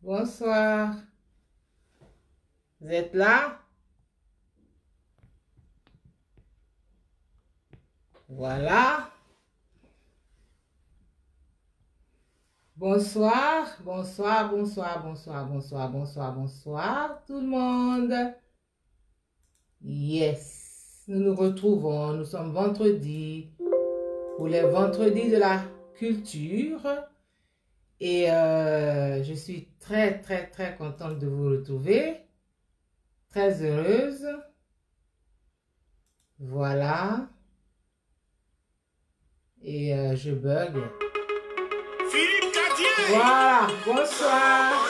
Bonsoir. Vous êtes là? Voilà. Bonsoir, bonsoir, bonsoir, bonsoir, bonsoir, bonsoir, bonsoir tout le monde. Yes, nous nous retrouvons, nous sommes vendredi pour les vendredis de la culture et je suis très, très, très contente de vous retrouver, très heureuse. Voilà. Et je bug. Voilà, bonsoir.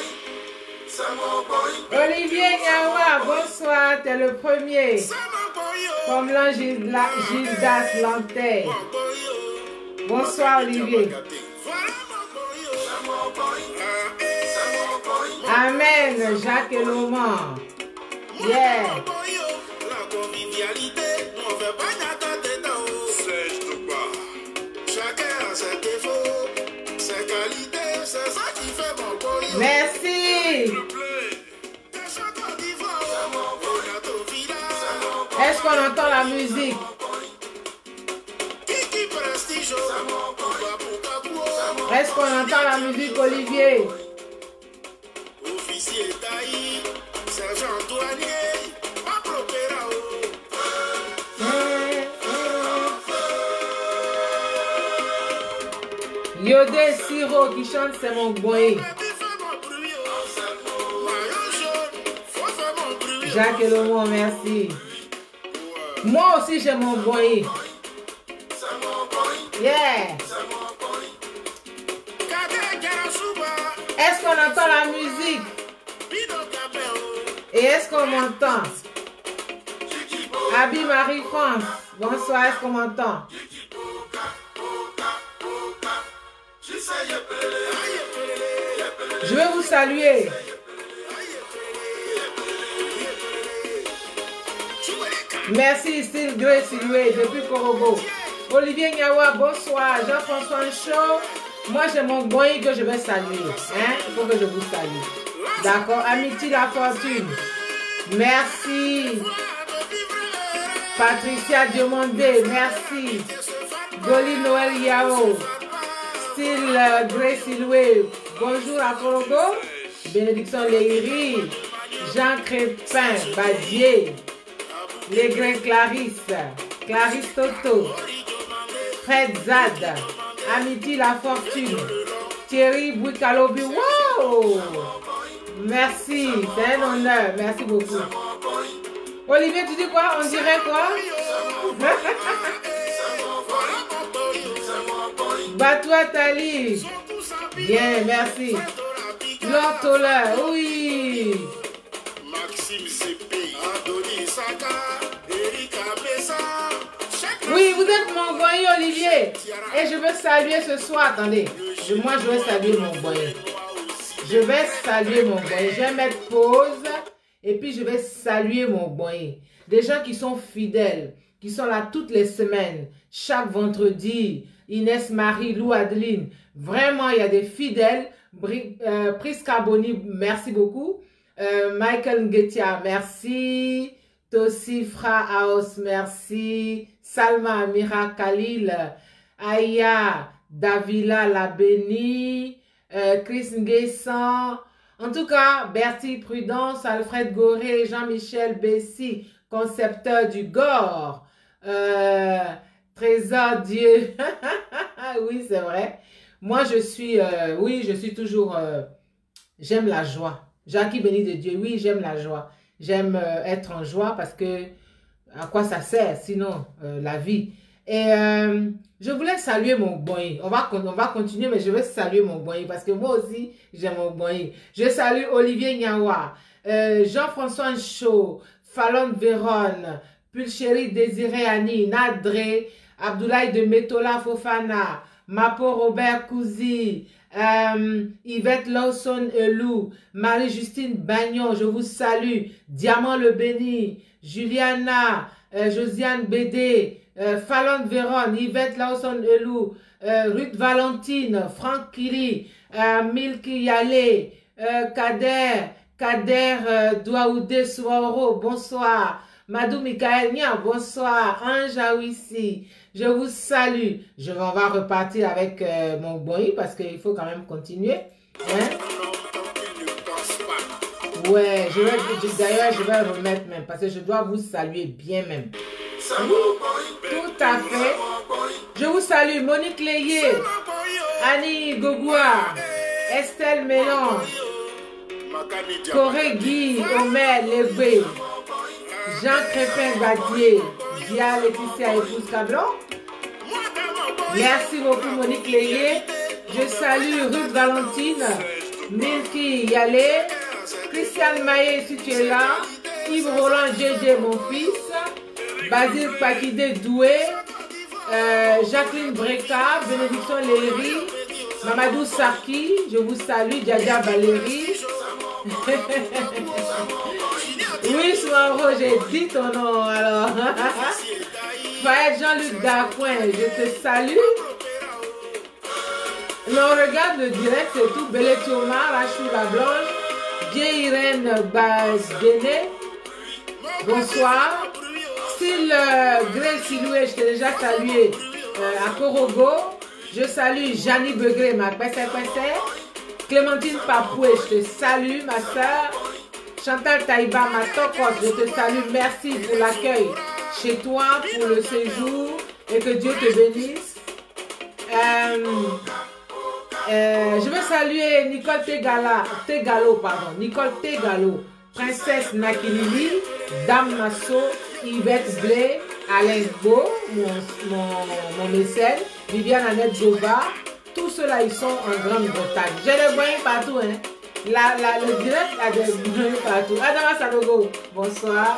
Olivier Niawa, bonsoir, t'es le premier. Comme l'ange Gildas Lantais. Bonsoir Olivier. Amen, Jacques et Loman. Yeah. Merci. Est-ce qu'on entend la musique? Est-ce qu'on entend la musique, Olivier? Yodé Siro qui chante, c'est mon boy. Jacques et Lomo, merci. Moi aussi, j'ai mon boy. Yeah. Est-ce qu'on entend la musique? Et est-ce qu'on m'entend? Abi Marie-France, bonsoir, est-ce qu'on m'entend? Je veux vous saluer. Merci, Style Grace Loué, depuis Korobo. Olivier Niawa, bonsoir. Jean-François Chaud. Moi, j'ai mon boy que je vais saluer. Hein? Il faut que je vous salue. D'accord. Amitié La Fortune. Merci. Patricia Diomandé, merci. Goli Noël Yao. Style Grace Loué. Bonjour à Korobo. Bénédiction Léry. Jean Crépin, Badier. Les Grecs Clarisse, Clarisse Toto, Fred Zad, Amity La Fortune, Thierry Bouikalobi. Wow! Merci, c'est un honneur, merci beaucoup. Olivier, tu dis quoi? On dirait quoi? Batoua Tali. Bien, merci. Lord Toller, oui. Oui, vous êtes mon boy Olivier. Et je veux saluer ce soir. Attendez, moi je vais saluer mon boy. Je vais saluer mon boy. Je vais mettre pause. Et puis je vais saluer mon boy. Des gens qui sont fidèles. Qui sont là toutes les semaines. Chaque vendredi. Inès Marie, Lou Adeline. Vraiment, il y a des fidèles. Prisca Boni, merci beaucoup. Michael Ngetia, merci. Tosifra Aos, merci. Salma Amira Khalil, Aya Davila Labeni, Chris Nguessan. En tout cas, Bertie Prudence, Alfred Goré, Jean-Michel Bessy, concepteur du Gore. Trésor Dieu. Oui, c'est vrai. Moi, je suis, oui, je suis toujours, j'aime la joie. Jackie béni de Dieu, oui, j'aime la joie. J'aime être en joie parce que à quoi ça sert sinon la vie. Et je voulais saluer mon boy. On va continuer, mais je vais saluer mon boy parce que moi aussi, j'ai mon boy. Je salue Olivier Niawa, Jean-François Chaud, Fallon Véron, Pulchéri Désiré Annie, Nadré, Abdoulaye de Metola Fofana, Mapo Robert Kouzi, Yvette Lawson Elou, Marie-Justine Bagnon, je vous salue, Diamant le Béni, Juliana, Josiane Bédé, Fallon Véron, Yvette Lawson Elou, Ruth Valentine, Franck Kili, Milky Yale, Kader Douaoudé Souaro, bonsoir. Madou Michael Nia, bonsoir. Ange Awissi, je vous salue. On va repartir avec mon boy parce qu'il faut quand même continuer. Hein? Ouais, d'ailleurs, je vais remettre même parce que je dois vous saluer bien même. Tout à fait. Je vous salue Monique Léyer, Annie Gogoua, Estelle Mélange, Corée Guy, Omer Legbé, Jean Crépin Badier, Dia Laetitia Épouse Cablan. Merci beaucoup Monique Léyer. Je salue Ruth Valentine, Milky Yalé, Christiane Maé si tu es là, Yves Roland JJ mon fils, Basile Pakide Doué, Jacqueline Breka, Bénédiction Léry, Mamadou Sarki, je vous salue, Djadia Valérie. Oui, Soaro, j'ai dit ton nom alors. Fayette Jean-Luc Dacoin, je te salue. Mais on regarde le direct, c'est tout. Belé Thioma, Rachou la Blanche, Irène Bazdené, bonsoir. Style Grey Siloué, je t'ai déjà salué à Korogo. Je salue Janie Begré, ma pessé. Clémentine Papoué, je te salue, ma soeur. Chantal Taïba, ma tokos, je te salue. Merci pour l'accueil chez toi, pour le séjour et que Dieu te bénisse. Je veux saluer Nicole Nicole Tegalo, Princesse Nakilili, Dame Masso, Yvette Blé, Alain Beau, mon mécène, Viviane Annette Goba, tous ceux-là, ils sont en Grande-Bretagne. J'ai des moyens partout, hein. Le direct a des moyens partout. Adama Sanogo, bonsoir.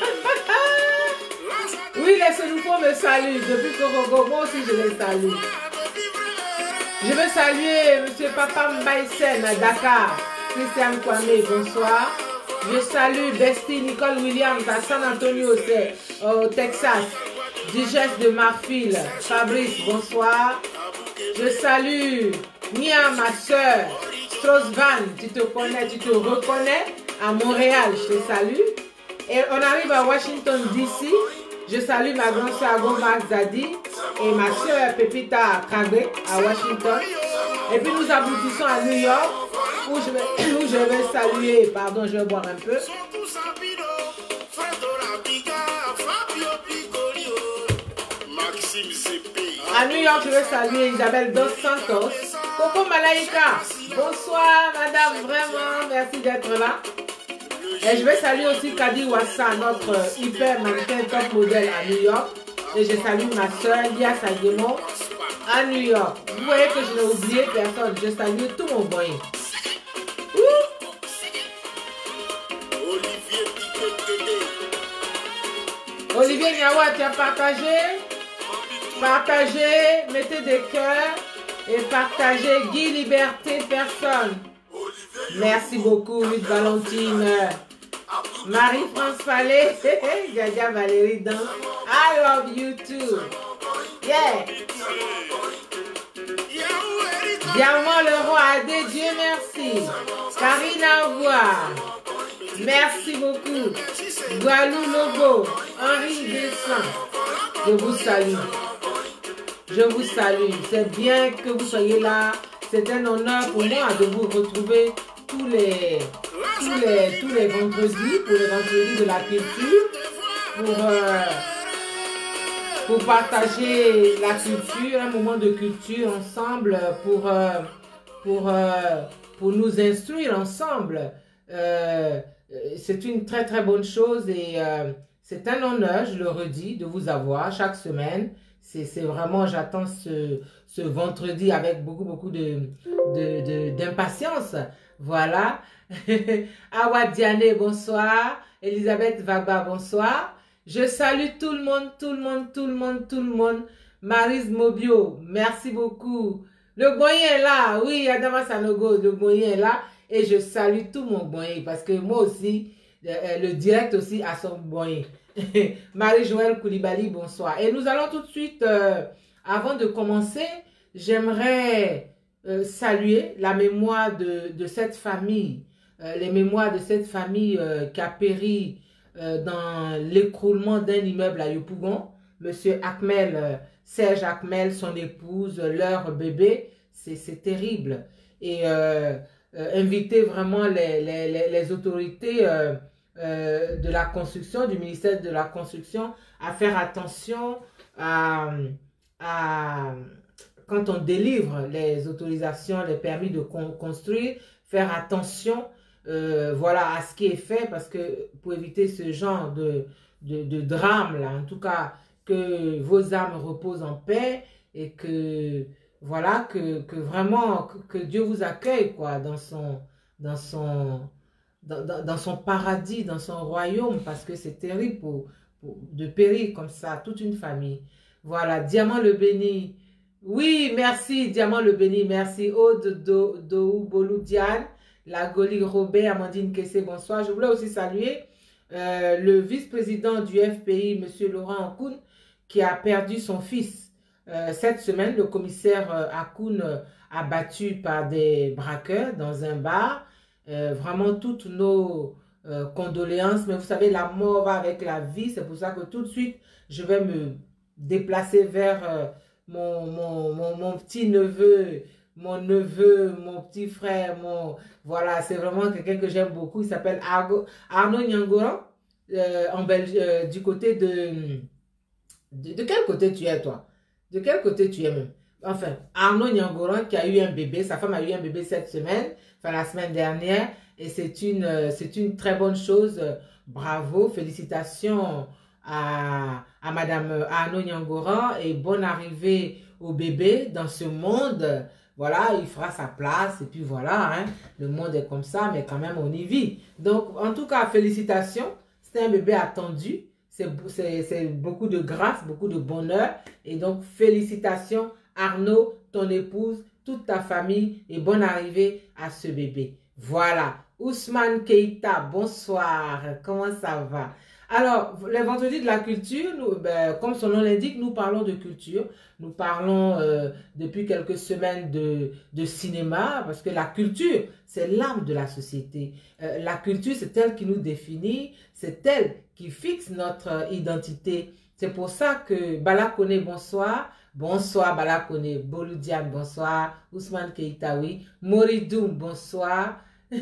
Oui, les Sénoufos me saluent depuis Korogo, moi aussi je les salue. Je veux saluer M. Papa Mbaïsen à Dakar, Christian Kwame, bonsoir. Je salue Bestie Nicole Williams à San Antonio, au Texas. Digeste de Marfil, Fabrice, bonsoir. Je salue Nia, ma soeur, Strauss-Van, tu te connais, tu te reconnais, à Montréal, je te salue. Et on arrive à Washington DC. Je salue ma grande soeur Gomar Zadi et ma soeur Pepita Kagbe à Washington. Et puis nous aboutissons à New York où je vais saluer, pardon, je vais boire un peu. À New York, je vais saluer Isabelle Dos Santos. Coco Malaika, bonsoir madame, vraiment, merci d'être là. Et je vais saluer aussi Kadi Wassa, notre hyper mannequin top modèle à New York. Et je salue ma soeur Lia Sagemo à New York. Vous voyez que je n'ai oublié personne. Je salue tout mon boy. Olivier Niawa, tu as partagé? Partagez, mettez des cœurs et partagez Guy Liberté Personne. Merci beaucoup, Ruth Valentine. Marie-France Fallet, Gaga Valérie dans I love you too. Yeah. Diamant le roi Adé, Dieu merci. Karina Oubois, merci beaucoup. Gualou Logo, Henri Dessin, je vous salue. Je vous salue. C'est bien que vous soyez là. C'est un honneur pour moi de vous retrouver tous les vendredis, pour les vendredis de la culture, pour partager la culture, un moment de culture ensemble, pour nous instruire ensemble. C'est une très très bonne chose et c'est un honneur, je le redis, de vous avoir chaque semaine. C'est vraiment, j'attends ce vendredi avec beaucoup d'impatience. Voilà. Awa Diane, bonsoir. Elisabeth Vagba, bonsoir. Je salue tout le monde. Maryse Mobio, merci beaucoup. Le moyen est là. Oui, Adama Sanogo, le moyen est là. Et je salue tout mon moyen parce que moi aussi, le direct aussi a son moyen. Marie-Joëlle Koulibaly, bonsoir. Et nous allons tout de suite, avant de commencer, j'aimerais saluer la mémoire de cette famille, les mémoires de cette famille qui a péri dans l'écroulement d'un immeuble à Yopougon. Monsieur Akmel, Serge Akmel, son épouse, leur bébé, c'est terrible. Et inviter vraiment les autorités de la construction, du ministère de la Construction, à faire attention à quand on délivre les autorisations, les permis de construire, faire attention voilà, à ce qui est fait, parce que pour éviter ce genre de drame, là, en tout cas, que vos âmes reposent en paix et que, voilà, que vraiment, que Dieu vous accueille, quoi, dans son paradis, dans son royaume, parce que c'est terrible de périr comme ça, toute une famille. Voilà, Diamant le béni. Oui, merci, Diamant le béni, merci. Aude Bolou Diane, la Goli Robert, Amandine Kessé, bonsoir. Je voulais aussi saluer le vice-président du FPI, M. Laurent Ankoun, qui a perdu son fils. Cette semaine, le commissaire Ankoun abattu par des braqueurs dans un bar. Vraiment toutes nos condoléances, mais vous savez, la mort va avec la vie, c'est pour ça que tout de suite, je vais me déplacer vers mon petit-neveu, mon neveu, mon petit frère, voilà, c'est vraiment quelqu'un que j'aime beaucoup, il s'appelle Arnaud Nyangoran, du côté de quel côté tu es, toi? De quel côté tu es même? Enfin, Arnaud Nyangoran qui a eu un bébé, sa femme a eu un bébé cette semaine, enfin la semaine dernière, et c'est une très bonne chose. Bravo, félicitations à Madame Arnaud Nyangoran et bonne arrivée au bébé dans ce monde. Voilà, il fera sa place et puis voilà, hein, le monde est comme ça, mais quand même on y vit. Donc, en tout cas, félicitations, c'est un bébé attendu. C'est beaucoup de grâce, beaucoup de bonheur. Et donc, félicitations Arnaud, ton épouse, toute ta famille et bonne arrivée à ce bébé. Voilà. Ousmane Keita, bonsoir. Comment ça va? Alors, les vendredis de la culture, comme son nom l'indique, nous parlons de culture. Nous parlons depuis quelques semaines de cinéma, parce que la culture, c'est l'âme de la société. La culture, c'est elle qui nous définit, c'est elle qui fixe notre identité. C'est pour ça que Balakone, bonsoir. Bonsoir Balakone, Boludiane, bonsoir. Ousmane Keita, oui. Moridoum, bonsoir. Je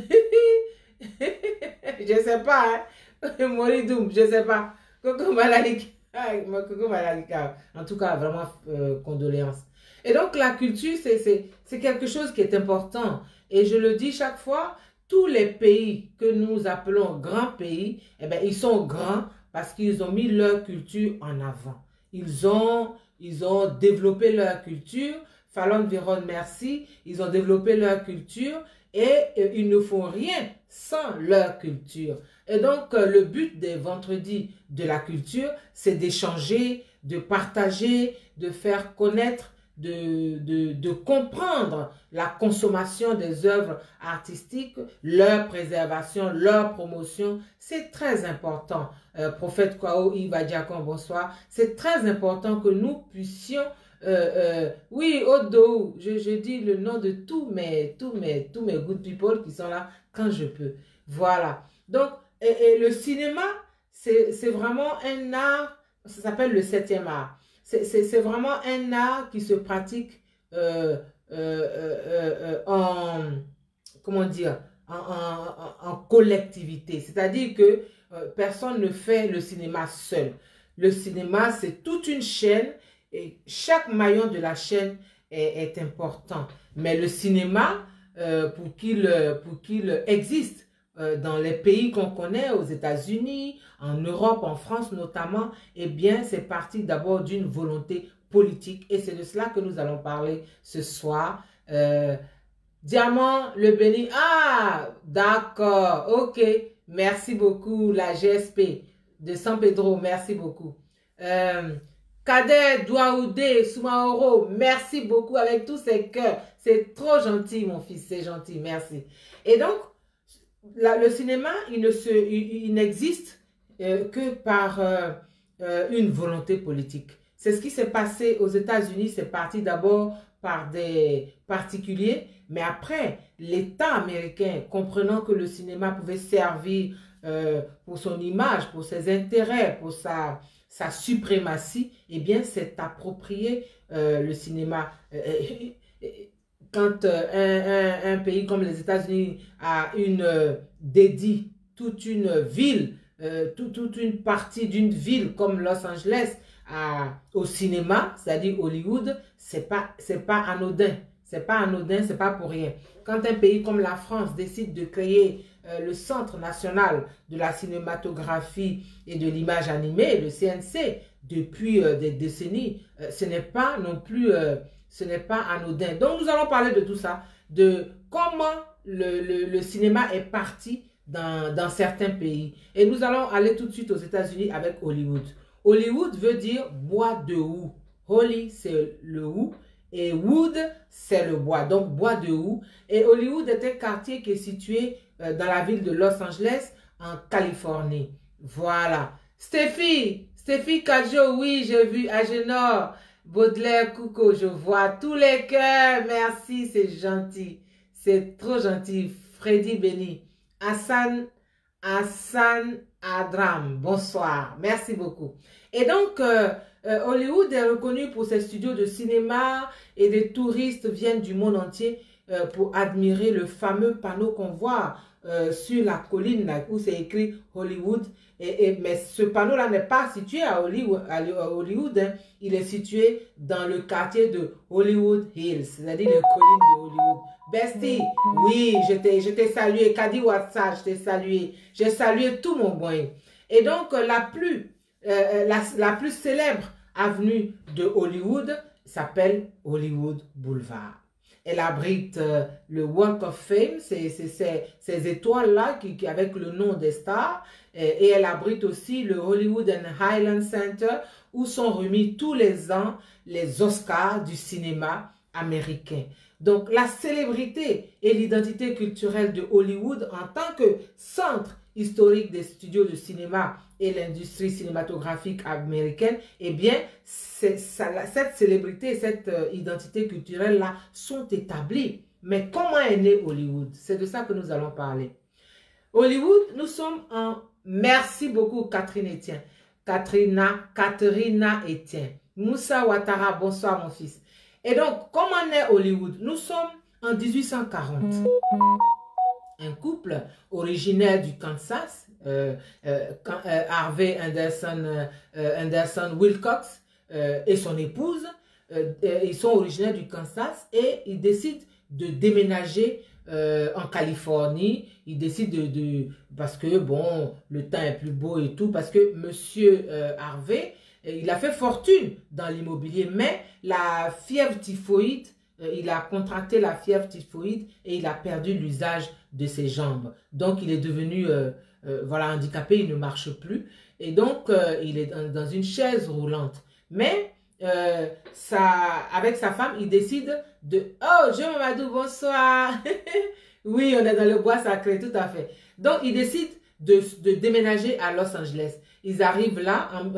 sais pas, hein. Moridoum, je sais pas. Coco Malalik. En tout cas, vraiment, condoléances. Et donc, la culture, c'est quelque chose qui est important. Et je le dis chaque fois, tous les pays que nous appelons grands pays, eh bien, ils sont grands parce qu'ils ont mis leur culture en avant. Ils ont développé leur culture. Fallon Véron, merci. Ils ont développé leur culture et ils ne font rien sans leur culture. Et donc, le but des vendredis de la culture, c'est d'échanger, de partager, de faire connaître, de comprendre la consommation des œuvres artistiques, leur préservation, leur promotion. C'est très important. Prophète Kwao Ibadiakon, bonsoir. C'est très important que nous puissions oui, Odo, je dis le nom de tous mes good people qui sont là quand je peux. Voilà. Donc, et le cinéma, c'est vraiment un art, ça s'appelle le 7e art. C'est vraiment un art qui se pratique comment dire, en collectivité. C'est-à-dire que personne ne fait le cinéma seul. Le cinéma, c'est toute une chaîne et chaque maillon de la chaîne est important. Mais le cinéma, pour qu'il existe dans les pays qu'on connaît, aux États-Unis, en Europe, en France notamment, eh bien, c'est parti d'abord d'une volonté politique. Et c'est de cela que nous allons parler ce soir. Diamant, le béni. Ah, d'accord, ok. Merci beaucoup, la GSP de San Pedro. Merci beaucoup. Kader Douaoudé Soumaoro, merci beaucoup avec tous ces cœurs. C'est trop gentil, mon fils, c'est gentil, merci. Et donc, le cinéma, il n'existe que par une volonté politique. C'est ce qui s'est passé aux États-Unis. C'est parti d'abord par des particuliers, mais après, l'État américain, comprenant que le cinéma pouvait servir pour son image, pour ses intérêts, pour sa suprématie, eh bien, s'est approprié le cinéma. Quand un pays comme les États-Unis a dédie toute une ville, toute une partie d'une ville comme Los Angeles au cinéma, c'est-à-dire Hollywood, c'est pas anodin. C'est pas anodin, c'est pas pour rien. Quand un pays comme la France décide de créer le Centre national de la cinématographie et de l'image animée, le CNC, depuis des décennies, ce n'est pas non plus, ce n'est pas anodin. Donc nous allons parler de tout ça, de comment le cinéma est parti dans certains pays. Et nous allons aller tout de suite aux États-Unis avec Hollywood. Hollywood veut dire bois de houx. Holly, c'est le houx. Et wood, c'est le bois. Donc, bois de houx. Et Hollywood est un quartier qui est situé dans la ville de Los Angeles, en Californie. Voilà. Stéphie Kadjo, oui, j'ai vu. Agénor, Baudelaire, Coucou, je vois tous les cœurs. Merci, c'est gentil. C'est trop gentil. Freddy Béni. Hassan Adram, bonsoir, merci beaucoup. Et donc, Hollywood est reconnu pour ses studios de cinéma et des touristes viennent du monde entier pour admirer le fameux panneau qu'on voit sur la colline là, où c'est écrit Hollywood. Mais ce panneau-là n'est pas situé à Hollywood, hein. Il est situé dans le quartier de Hollywood Hills, c'est-à-dire les collines de Hollywood. Bestie, oui, je t'ai salué. Kadi WhatsApp, je t'ai salué. J'ai salué tout mon boy. Et donc, la plus célèbre avenue de Hollywood s'appelle Hollywood Boulevard. Elle abrite le Walk of Fame, ces étoiles-là avec le nom des stars. Et elle abrite aussi le Hollywood and Highland Center où sont remis tous les ans les Oscars du cinéma américain. Donc, la célébrité et l'identité culturelle de Hollywood en tant que centre historique des studios de cinéma et l'industrie cinématographique américaine, eh bien, cette célébrité et cette identité culturelle-là sont établies. Mais comment est né Hollywood? C'est de ça que nous allons parler. Hollywood, nous sommes en... Merci beaucoup, Catherine Etienne. Catherina Etienne. Moussa Ouattara, bonsoir mon fils. Et donc, comment naît Hollywood? Nous sommes en 1840. Un couple originaire du Kansas, Harvey Anderson Wilcox et son épouse, ils sont originaires du Kansas et ils décident de déménager en Californie. Ils décident parce que bon, le temps est plus beau et tout, parce que monsieur Harvey, il a fait fortune dans l'immobilier, mais la fièvre typhoïde, il a contracté la fièvre typhoïde et il a perdu l'usage de ses jambes. Donc, il est devenu voilà, handicapé, il ne marche plus. Et donc, il est dans une chaise roulante. Mais, avec sa femme, il décide de... Oh, Jean Mamadou, bonsoir. Oui, on est dans le bois sacré, tout à fait. Donc, il décide de déménager à Los Angeles. Ils arrivent là en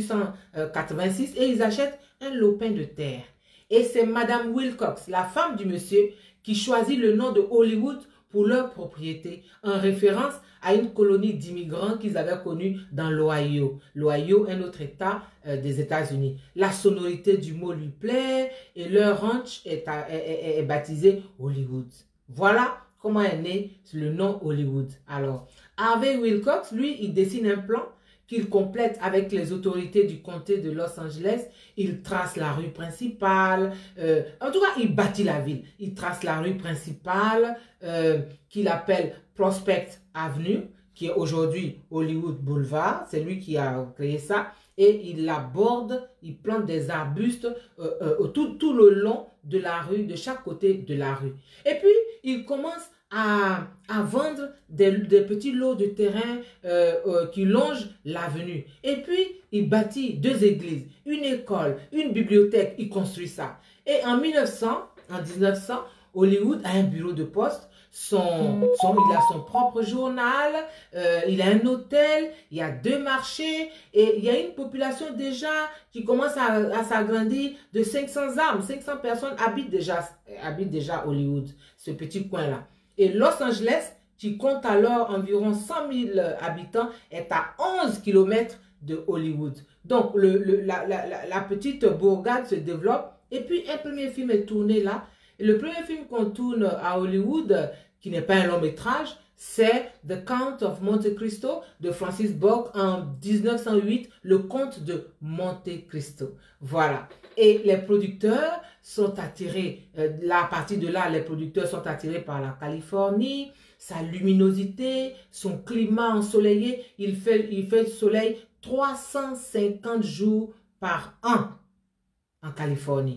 1886 et ils achètent un lopin de terre. Et c'est Madame Wilcox, la femme du monsieur, qui choisit le nom de Hollywood pour leur propriété, en référence à une colonie d'immigrants qu'ils avaient connue dans l'Ohio. L'Ohio, un autre état des États-Unis. La sonorité du mot lui plaît et leur ranch est baptisé Hollywood. Voilà comment est né le nom Hollywood. Alors, Harvey Wilcox, lui, il dessine un plan qu'il complète avec les autorités du comté de Los Angeles. Il trace la rue principale. En tout cas, il bâtit la ville. Il trace la rue principale qu'il appelle Prospect Avenue, qui est aujourd'hui Hollywood Boulevard. C'est lui qui a créé ça. Et il la borde, il plante des arbustes tout le long de la rue, de chaque côté de la rue. Et puis, il commence à vendre des petits lots de terrain qui longent l'avenue. Et puis, il bâtit 2 églises, une école, une bibliothèque, il construit ça. Et en 1900, Hollywood a un bureau de poste, il a son propre journal, il a un hôtel, il y a 2 marchés et il y a une population déjà qui commence à s'agrandir de 500 âmes. 500 personnes habitent déjà Hollywood, ce petit coin-là. Et Los Angeles, qui compte alors environ 100 000 habitants, est à 11 km de Hollywood. Donc, la petite bourgade se développe et puis un premier film est tourné là. Et le premier film qu'on tourne à Hollywood, qui n'est pas un long métrage, c'est The Count of Monte Cristo de Francis Bock en 1908, le comte de Monte Cristo. Voilà. Et les producteurs sont attirés, à partir de là, les producteurs sont attirés par la Californie, sa luminosité, son climat ensoleillé. Il fait soleil 350 jours par an en Californie.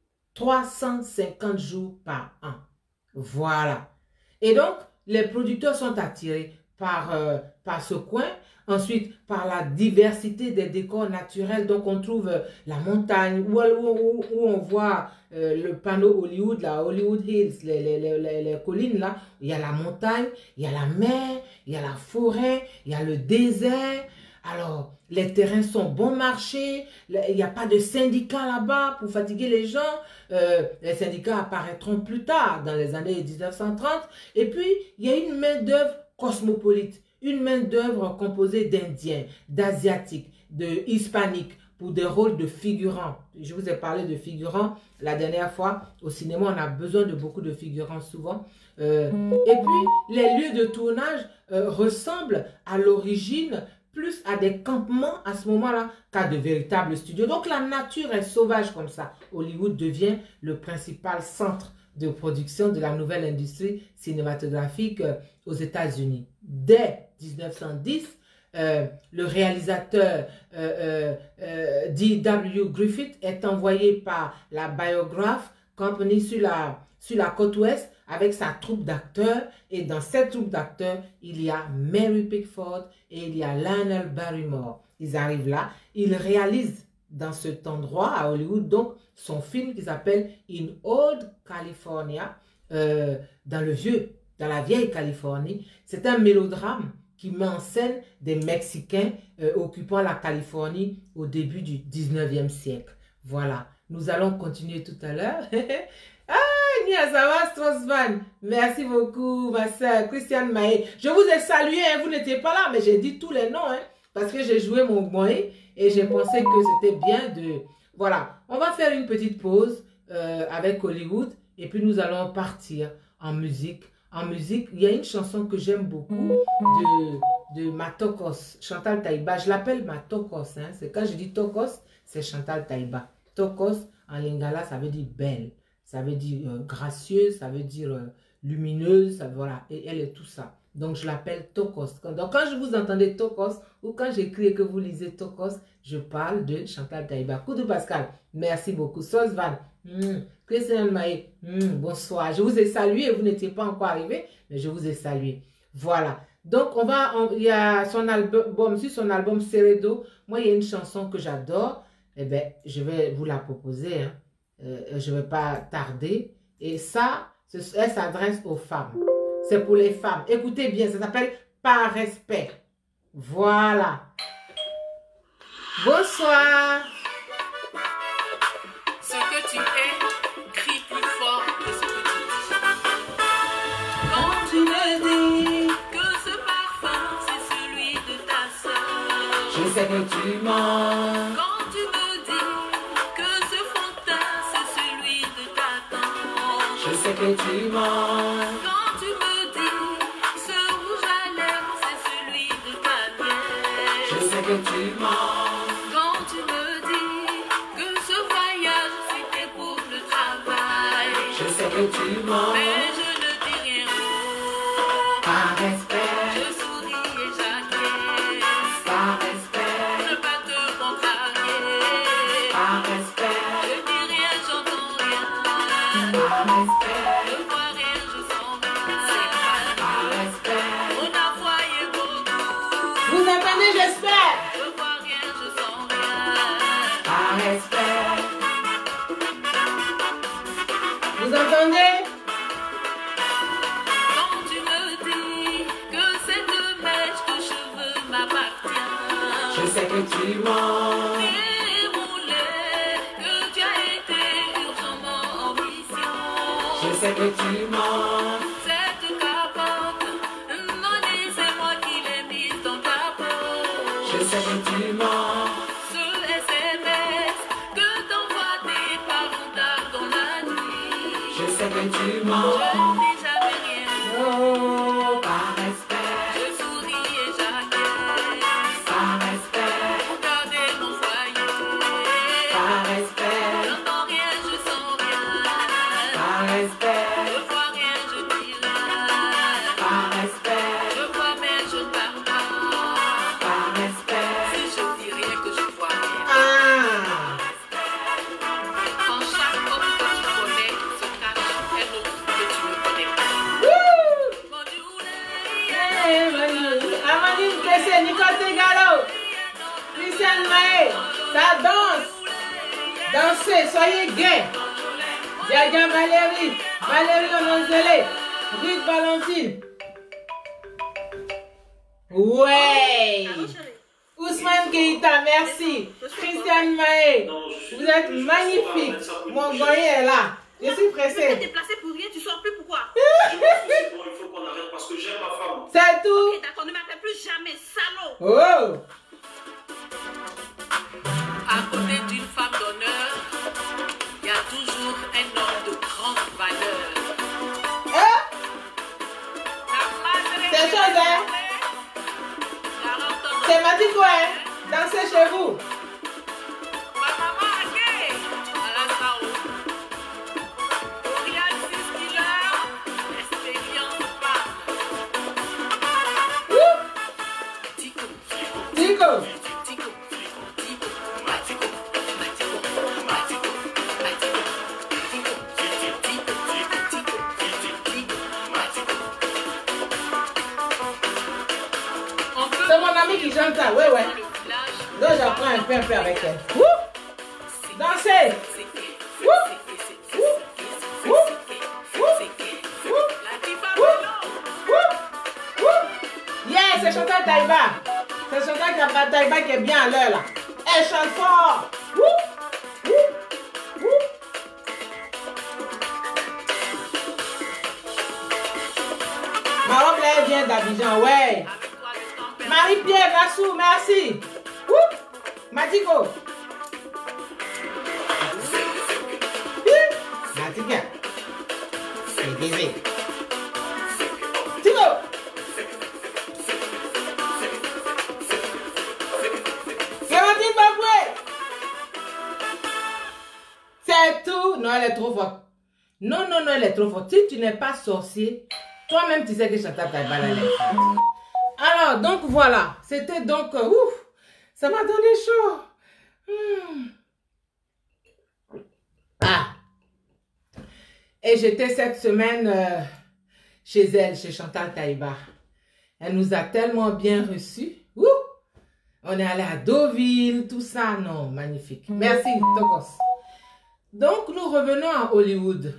350 jours par an. Voilà. Et donc, les producteurs sont attirés par ce coin. Ensuite, par la diversité des décors naturels. Donc, on trouve la montagne, où on voit le panneau Hollywood, la Hollywood Hills, les collines là. Il y a la montagne, il y a la mer, il y a la forêt, il y a le désert. Alors, les terrains sont bon marché, il n'y a pas de syndicats là-bas pour fatiguer les gens. Les syndicats apparaîtront plus tard, dans les années 1930. Et puis, il y a une main-d'œuvre cosmopolite, une main-d'œuvre composée d'Indiens, d'Asiatiques, de Hispaniques, pour des rôles de figurants. Je vous ai parlé de figurants la dernière fois. Au cinéma, on a besoin de beaucoup de figurants souvent. Et puis, les lieux de tournage ressemblent à l'origine plus à des campements à ce moment-là qu'à de véritables studios. Donc, la nature est sauvage comme ça. Hollywood devient le principal centre de production de la nouvelle industrie cinématographique aux États-Unis. Dès 1910, le réalisateur D.W. Griffith est envoyé par la Biograph Company sur la côte ouest avec sa troupe d'acteurs. Et dans cette troupe d'acteurs, il y a Mary Pickford et il y a Lionel Barrymore. Ils arrivent là, ils réalisent dans cet endroit à Hollywood donc son film qui s'appelle In Old California, dans la vieille Californie. C'est un mélodrame qui met en scène des Mexicains occupant la Californie au début du 19e siècle. Voilà, nous allons continuer tout à l'heure. Ah, Nia, ça va, Strauss-Van? Merci beaucoup, ma soeur, Christiane Maé. Je vous ai salué, hein, vous n'étiez pas là, mais j'ai dit tous les noms, hein, parce que j'ai joué mon moyen et j'ai pensé que c'était bien de... Voilà, on va faire une petite pause avec Hollywood et puis nous allons partir en musique. En musique, il y a une chanson que j'aime beaucoup de Matokos, Chantal Taïba. Je l'appelle Matokos. Hein. Quand je dis Tokos, c'est Chantal Taïba. Tokos, en lingala, ça veut dire belle. Ça veut dire gracieuse, ça veut dire lumineuse. Voilà, et elle est tout ça. Donc, je l'appelle Tokos. Donc, quand je vous entendez Tokos, ou quand j'écris et que vous lisez Tokos, je parle de Chantal Taïba. Koudou Pascal, merci beaucoup. Sosvan, Christian Maé, bonsoir. Je vous ai salué, vous n'étiez pas encore arrivé, mais je vous ai salué. Voilà. Donc, il y a son album, sur son album Seredo, moi, il y a une chanson que j'adore. Eh bien, je vais vous la proposer. Hein. Je ne vais pas tarder. Et ça, elle s'adresse aux femmes. C'est pour les femmes. Écoutez bien, ça s'appelle Par respect. Voilà. Bonsoir. Ce que tu es, crie plus fort que ce que tu dis. Quand tu me dis que ce parfum, c'est celui de ta sœur. Je sais que tu mens. Quand tu me dis que ce fond de teint, c'est celui de ta tante. Je sais que tu mens. Quand tu me dis ce rouge à lèvres, c'est celui de ta nièce. Je sais que tu mens. Quand tu me dis que ce voyage, c'était pour le travail. Je sais que tu mens. Mais je ne dis rien. Par respect. Je souris et j'acquiesce. Par respect. Ne pas te contrarier. Par respect. Je dis rien, j'entends rien. Par respect. Je vois rien, je sens rien. C'est pas Par Dieu. respect. On a foyé beaucoup. Vous entendez, j'espère. Je vois rien, je sens rien. Par respect. Vous entendez? que tu mens. Déroulé, que tu as été urgemment en mission. Je sais que tu mens. Cette capote, non, c'est moi qui l'ai mise dans ta poche. Je sais que tu mens. Ce SMS que t'envoient tes parents tard dans la nuit. Je sais que tu Je mens. ne dis jamais rien. Oh, par respect, Je souris et j'acquiesce. par respect, Pour garder mon foyer. par respect, J'entends rien, je sens rien. par respect, Je vois rien, je dis rien. par respect, Je vois mais je ne parle pas. par respect. Si je dis rien que je vois rien. Ah! Quand chaque homme que tu connais se cache un autre que tu ne connais pas. Wouh! Bonjour, Hey, Manu. Amandine Kessé, Nicole Tegalo, Christiane Maé, ça danse. Dansez, soyez gays. Diadia Valérie, Valérie Ononzele, Ruth Valentine. Ouais! Ousmane Keita, merci. Christiane Maé, vous êtes magnifique. Mon goyer est là. Je suis Tu t'es pressée. déplacé pour rien, tu sors plus pourquoi? C'est bon, il faut qu'on arrête parce que j'aime ma femme. C'est tout. Ok, d'accord, ne m'appelle plus jamais, salaud! Oh! À côté d'une femme d'honneur, il y a toujours un homme de grande valeur. Hein? La madre C'est chose, hein? 40 ans. C'est Matiko, hein? Dansez chez vous. Ma maman a gay. À la Sao. Orial 6 killers. Expérience pas. Ouh! Tico. Tico. Tico. Tico. Matico. Matico. Matico. Matico. Tico. Tico. Tico. Tico. Matico. On peut C'est mon ami qui chante ça. Ouais, ouais. dans le village. Donc j'apprends un peu avec elle. Ouh! Dansez. Yeah, c'est Chantal Taïba. C'est Chantal Taïba qui est bien à l'heure là. Elle chante fort. Ouh! Ouh! Ouh! Ma robe là, elle vient d'Abidjan, ouais. Marie-Pierre Gassou, merci. Ouh! Matiko. Matiko. C'est bébé. Tico. Clémentine Baboué. C'est tout. Non, elle est trop forte. Non, non, non, elle est trop forte. Si tu n'es pas sorcier, toi-même tu sais que Chantal Taïba elle est forte. Alors, donc voilà. C'était donc... ouf, ça m'a donné chaud. Ah. Et j'étais cette semaine chez elle, chez Chantal Taïba. Elle nous a tellement bien reçus. Ouh. On est allé à Deauville, tout ça. Non, magnifique. Merci, Tokos. Donc, nous revenons à Hollywood.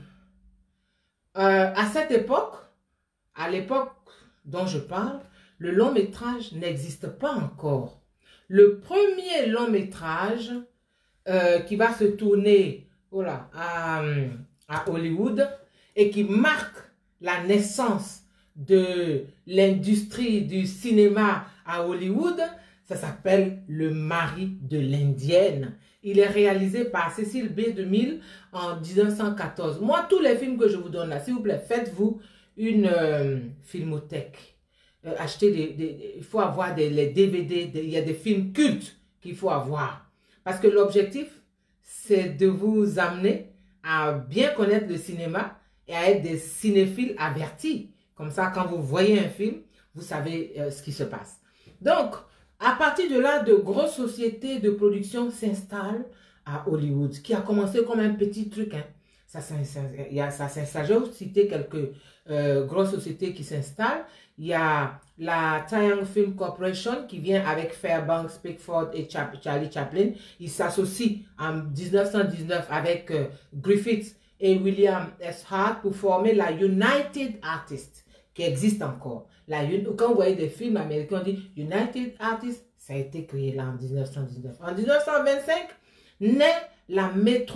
À cette époque, à l'époque dont je parle, le long métrage n'existe pas encore. Le premier long métrage qui va se tourner à Hollywood et qui marque la naissance de l'industrie du cinéma à Hollywood, ça s'appelle Le mari de l'Indienne. Il est réalisé par Cécile B. DeMille en 1914. Moi, tous les films que je vous donne là, s'il vous plaît, faites-vous une filmothèque. Achetez il faut avoir les DVD, il y a des films cultes qu'il faut avoir. Parce que l'objectif, c'est de vous amener à bien connaître le cinéma et à être des cinéphiles avertis. Comme ça, quand vous voyez un film, vous savez ce qui se passe. Donc, à partir de là, de grosses sociétés de production s'installent à Hollywood, qui a commencé comme un petit truc. Hein. Ça s'installe. Je vais vous citer quelques grosses sociétés qui s'installent. Il y a la Triangle Film Corporation qui vient avec Fairbanks, Pickford et Charlie Chaplin. Ils s'associent en 1919 avec Griffith et William S. Hart pour former la United Artists, qui existe encore. Quand vous voyez des films américains, on dit United Artists Ça a été créé là en 1919. En 1925, naît la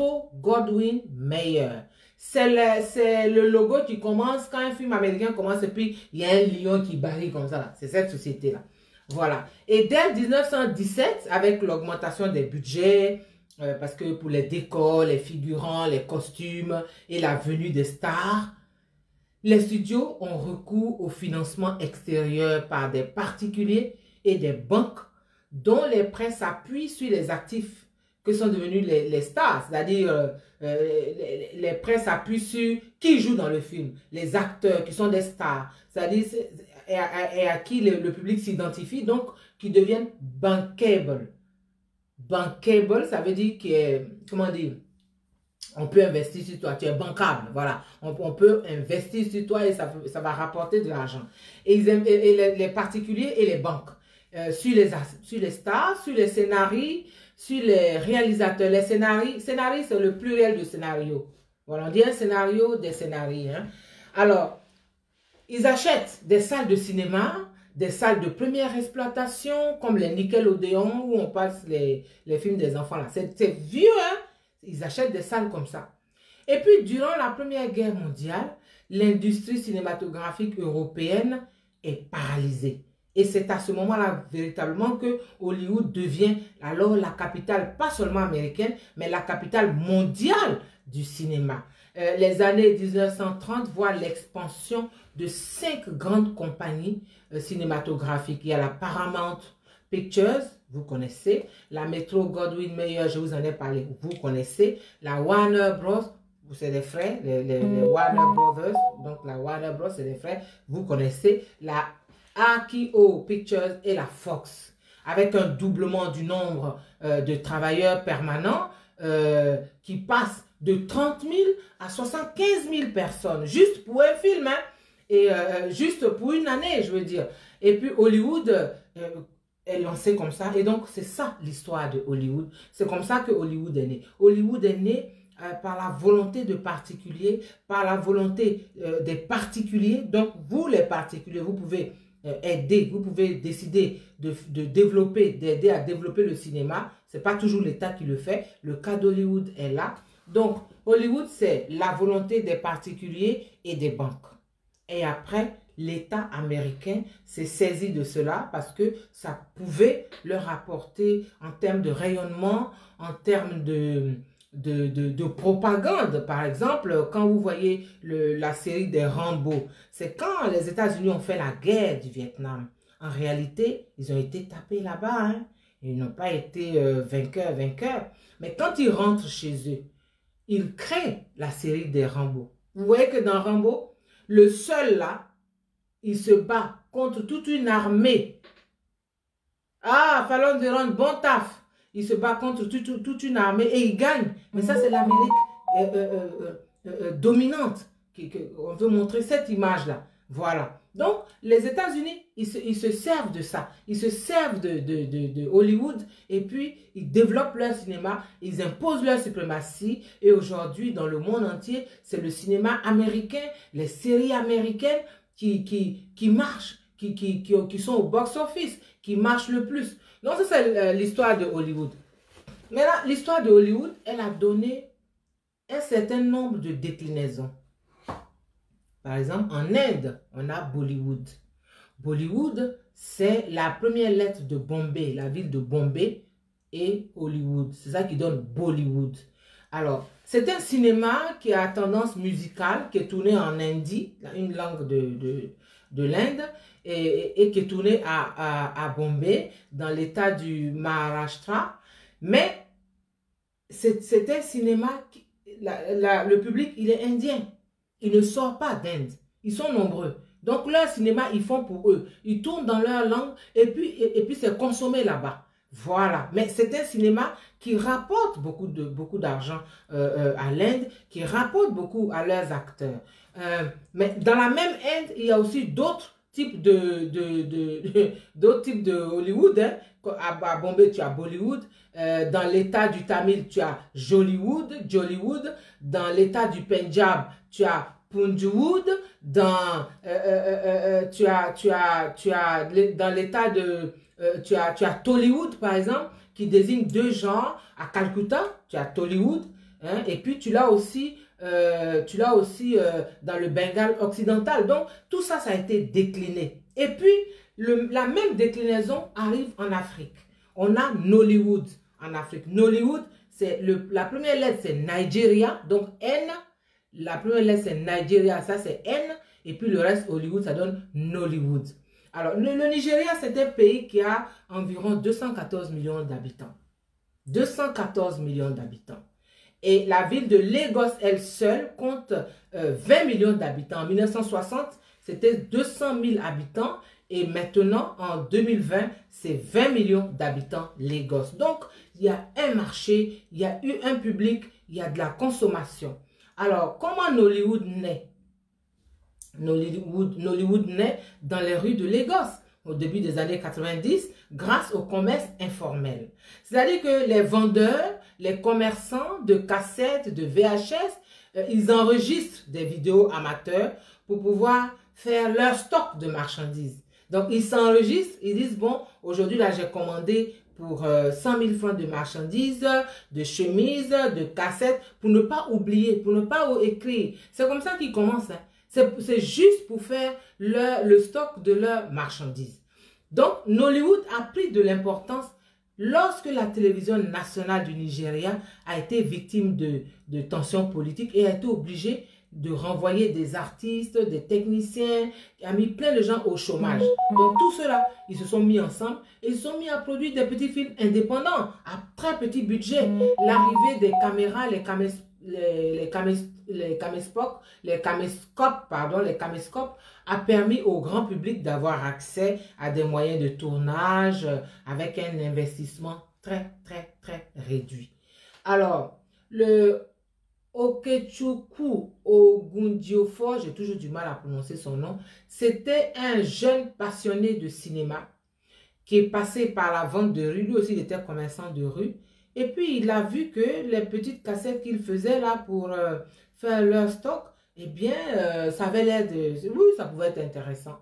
Metro-Goldwyn-Mayer. C'est le logo qui commence quand un film américain commence et puis il y a un lion qui barille comme ça. C'est cette société-là. Voilà. Et dès 1917, avec l'augmentation des budgets, parce que pour les décors, les figurants, les costumes et la venue des stars, les studios ont recours au financement extérieur par des particuliers et des banques dont les prêts s'appuient sur les actifs que sont devenus les stars, c'est-à-dire les prêts s'appuient sur qui joue dans le film, les acteurs qui sont des stars, c'est-à-dire et à qui le public s'identifie, donc qui deviennent bankable. Bankable, ça veut dire comment dire, on peut investir sur toi, tu es bancable, voilà. On peut investir sur toi et ça va rapporter de l'argent. Et les particuliers et les banques, sur les stars, sur les scénarii, sur les réalisateurs. Les scénarii, c'est le pluriel de scénario. Voilà, on dit un scénario, des scénarii. Hein. Alors, ils achètent des salles de cinéma, des salles de première exploitation, comme les Nickelodeon, où on passe les films des enfants. Là. C'est vieux, hein? Ils achètent des salles comme ça. Et puis, durant la Première Guerre mondiale, l'industrie cinématographique européenne est paralysée. Et c'est à ce moment-là, véritablement, que Hollywood devient alors la capitale, pas seulement américaine, mais la capitale mondiale du cinéma. Les années 1930 voient l'expansion de 5 grandes compagnies cinématographiques. Il y a la Paramount Pictures, vous connaissez, la Metro-Goldwyn-Mayer, je vous en ai parlé, vous connaissez, la Warner Bros, c'est des frères, les Warner Brothers, donc la Warner Bros, c'est des frères, vous connaissez, la RKO Pictures et la Fox, avec un doublement du nombre de travailleurs permanents qui passe de 30 000 à 75 000 personnes, juste pour un film, hein, et juste pour une année, je veux dire. Et puis Hollywood est lancé comme ça, et donc c'est ça l'histoire de Hollywood. C'est comme ça que Hollywood est né. Hollywood est né par la volonté de particuliers, par la volonté des particuliers. Donc vous les particuliers, vous pouvez aider, vous pouvez décider de développer, d'aider à développer le cinéma. Ce n'est pas toujours l'État qui le fait. Le cas d'Hollywood est là. Donc, Hollywood, c'est la volonté des particuliers et des banques. Et après, l'État américain s'est saisi de cela parce que ça pouvait leur apporter en termes de rayonnement, en termes de propagande. Par exemple, quand vous voyez la série des Rambo, c'est quand les États-Unis ont fait la guerre du Vietnam. En réalité, ils ont été tapés là-bas. Hein? Ils n'ont pas été vainqueurs. Mais quand ils rentrent chez eux, ils créent la série des Rambo. Vous voyez que dans Rambo, le seul là, il se bat contre toute une armée. Ah, Fallon de rendre bon taf. Il se bat contre toute une armée et il gagne. Mais ça, c'est l'Amérique dominante. On veut montrer cette image-là. Voilà. Donc, les États-Unis, ils se servent de ça. Ils se servent de Hollywood et puis ils développent leur cinéma, ils imposent leur suprématie. Et aujourd'hui, dans le monde entier, c'est le cinéma américain, les séries américaines qui marchent, qui sont au box-office, qui marchent le plus. Donc, ça, c'est l'histoire de Hollywood. Maintenant, l'histoire de Hollywood, elle a donné un certain nombre de déclinaisons. Par exemple, en Inde, on a Bollywood. Bollywood, c'est la première lettre de Bombay, la ville de Bombay et Hollywood. C'est ça qui donne Bollywood. Alors, c'est un cinéma qui a tendance musicale, qui est tourné en hindi, une langue de l'Inde, et qui est tourné à Bombay, dans l'état du Maharashtra. Mais c'est un cinéma, le public, il est indien. Ils ne sortent pas d'Inde. Ils sont nombreux. Donc, leur cinéma, ils font pour eux. Ils tournent dans leur langue et puis c'est consommé là-bas. Voilà. Mais c'est un cinéma qui rapporte beaucoup d'argent à l'Inde, qui rapporte beaucoup à leurs acteurs. Mais dans la même Inde, il y a aussi d'autres types d'autres types de Hollywood. Hein. À Bombay, tu as Bollywood. Dans l'état du Tamil, tu as Jollywood. Dans l'état du Punjab, tu as Punjwood. Dans dans l'état tu as Tollywood, par exemple, qui désigne deux genres. À Calcutta, tu as Tollywood, hein, et puis tu l'as aussi, dans le Bengale occidental. Donc, tout ça, ça a été décliné. Et puis, la même déclinaison arrive en Afrique. On a Nollywood en Afrique. Nollywood, la première lettre, c'est Nigeria, donc N. La première lettre, c'est Nigeria, ça c'est N. Et puis le reste, Hollywood, ça donne Nollywood. Alors, le Nigeria, c'est un pays qui a environ 214 millions d'habitants. 214 millions d'habitants. Et la ville de Lagos, elle seule, compte 20 millions d'habitants. En 1960, c'était 200 000 habitants. Et maintenant, en 2020, c'est 20 millions d'habitants Lagos. Donc, il y a un marché, il y a eu un public, il y a de la consommation. Alors, comment Nollywood naît? Nollywood naît dans les rues de Lagos au début des années 90 grâce au commerce informel. C'est-à-dire que les vendeurs, les commerçants de cassettes, de VHS, ils enregistrent des vidéos amateurs pour pouvoir faire leur stock de marchandises. Donc, ils s'enregistrent, ils disent, bon, aujourd'hui, là, j'ai commandé pour 100 000 francs de marchandises, de chemises, de cassettes, pour ne pas oublier, pour ne pas écrire. C'est comme ça qu'ils commencent, hein. C'est juste pour faire le stock de leurs marchandises. Donc, Nollywood a pris de l'importance lorsque la télévision nationale du Nigeria a été victime de tensions politiques et a été obligée de renvoyer des artistes, des techniciens, a mis plein de gens au chômage. Donc, tout cela, ils se sont mis ensemble et ils se sont mis à produire des petits films indépendants à très petit budget. L'arrivée des caméras, les caméscopes a permis au grand public d'avoir accès à des moyens de tournage avec un investissement très, très, très réduit. Alors, le Okechukwu Ogundiofor, j'ai toujours du mal à prononcer son nom, c'était un jeune passionné de cinéma qui est passé par la vente de rue. Lui aussi, il était commerçant de rue. Et puis, il a vu que les petites cassettes qu'il faisait là pour faire leur stock, eh bien, ça avait l'air de... Oui, ça pouvait être intéressant.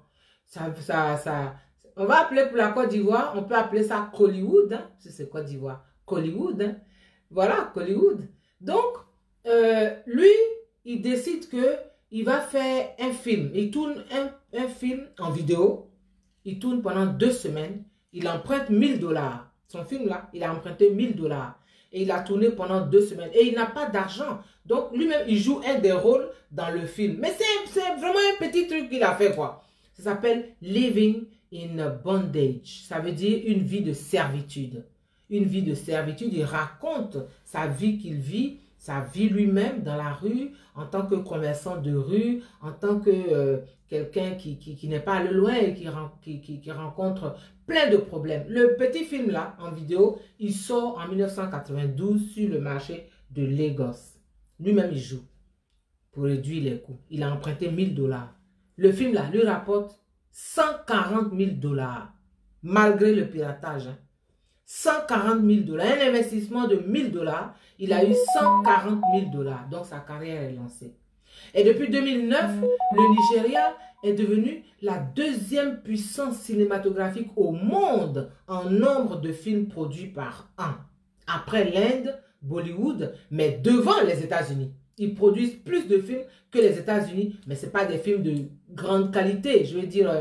On va appeler pour la Côte d'Ivoire, on peut appeler ça Collywood, hein, si c'est Côte d'Ivoire. Collywood, hein. Voilà, Collywood. Donc, lui, il décide qu'il va faire un film. Il tourne un film en vidéo. Il tourne pendant 2 semaines. Il emprunte 1000 $. Son film là, il a emprunté 1000 $. Et il a tourné pendant 2 semaines. Et il n'a pas d'argent. Donc, lui-même, il joue un des rôles dans le film. Mais c'est vraiment un petit truc qu'il a fait, quoi. Ça s'appelle Living in Bondage. Ça veut dire une vie de servitude. Une vie de servitude. Il raconte sa vie qu'il vit, sa vie lui-même dans la rue, en tant que commerçant de rue, en tant que quelqu'un qui n'est pas allé loin et qui rencontre plein de problèmes. Le petit film là, en vidéo, il sort en 1992 sur le marché de Lagos. Lui-même, il joue pour réduire les coûts. Il a emprunté 1000 $. Le film là lui rapporte 140 000 $, malgré le piratage. Hein. 140 000 $. Un investissement de 1000 $, il a eu 140 000 $. Donc, sa carrière est lancée. Et depuis 2009, le Nigeria est devenu la 2e puissance cinématographique au monde en nombre de films produits par an. Après l'Inde, Bollywood, mais devant les États-Unis. Ils produisent plus de films que les États-Unis, mais ce n'est pas des films de grande qualité. Je veux dire,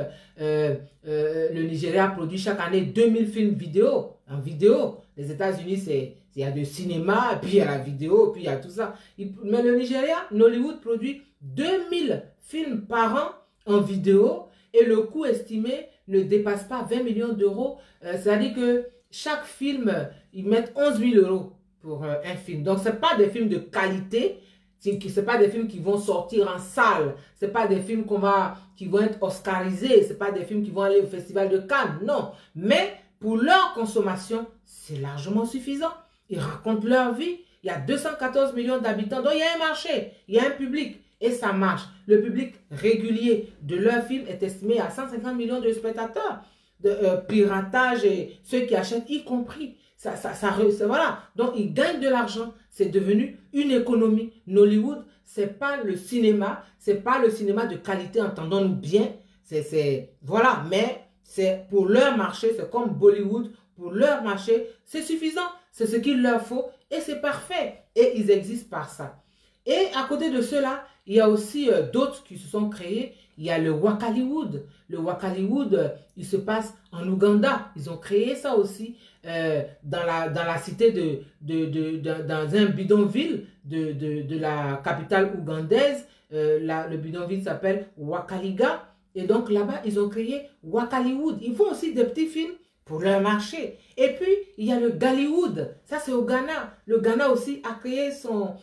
le Nigeria produit chaque année 2000 films vidéo, en vidéo. Les États-Unis, il y a du cinéma, puis il y a la vidéo, puis il y a tout ça. Mais le Nigeria, Nollywood produit 2000 films par an en vidéo et le coût estimé ne dépasse pas 20 millions d'euros. C'est-à-dire que chaque film, ils mettent 11 000 € pour un film. Donc, ce n'est pas des films de qualité. Ce n'est pas des films qui vont sortir en salle. Ce n'est pas des films qui vont être oscarisés. Ce n'est pas des films qui vont aller au Festival de Cannes. Non. Mais pour leur consommation, c'est largement suffisant. Ils racontent leur vie. Il y a 214 millions d'habitants. Donc, il y a un marché. Il y a un public. Et ça marche. Le public régulier de leur film est estimé à 150 millions de spectateurs. De piratage et ceux qui achètent, y compris. Voilà. Donc, ils gagnent de l'argent. C'est devenu une économie. Nollywood, c'est pas le cinéma de qualité, entendons-nous bien. Voilà. Mais c'est pour leur marché, c'est comme Bollywood, pour leur marché, c'est suffisant, c'est ce qu'il leur faut et c'est parfait. Et ils existent par ça. Et à côté de cela, il y a aussi d'autres qui se sont créés. Il y a le Wakaliwood. Le Wakaliwood, il se passe en Ouganda. Ils ont créé ça aussi dans la cité dans un bidonville de la capitale ougandaise. Le bidonville s'appelle Wakaliga. Et donc là-bas, ils ont créé Wakaliwood. Ils font aussi des petits films pour leur marché. Et puis, il y a le Gallywood. Ça, c'est au Ghana. Le Ghana aussi a créé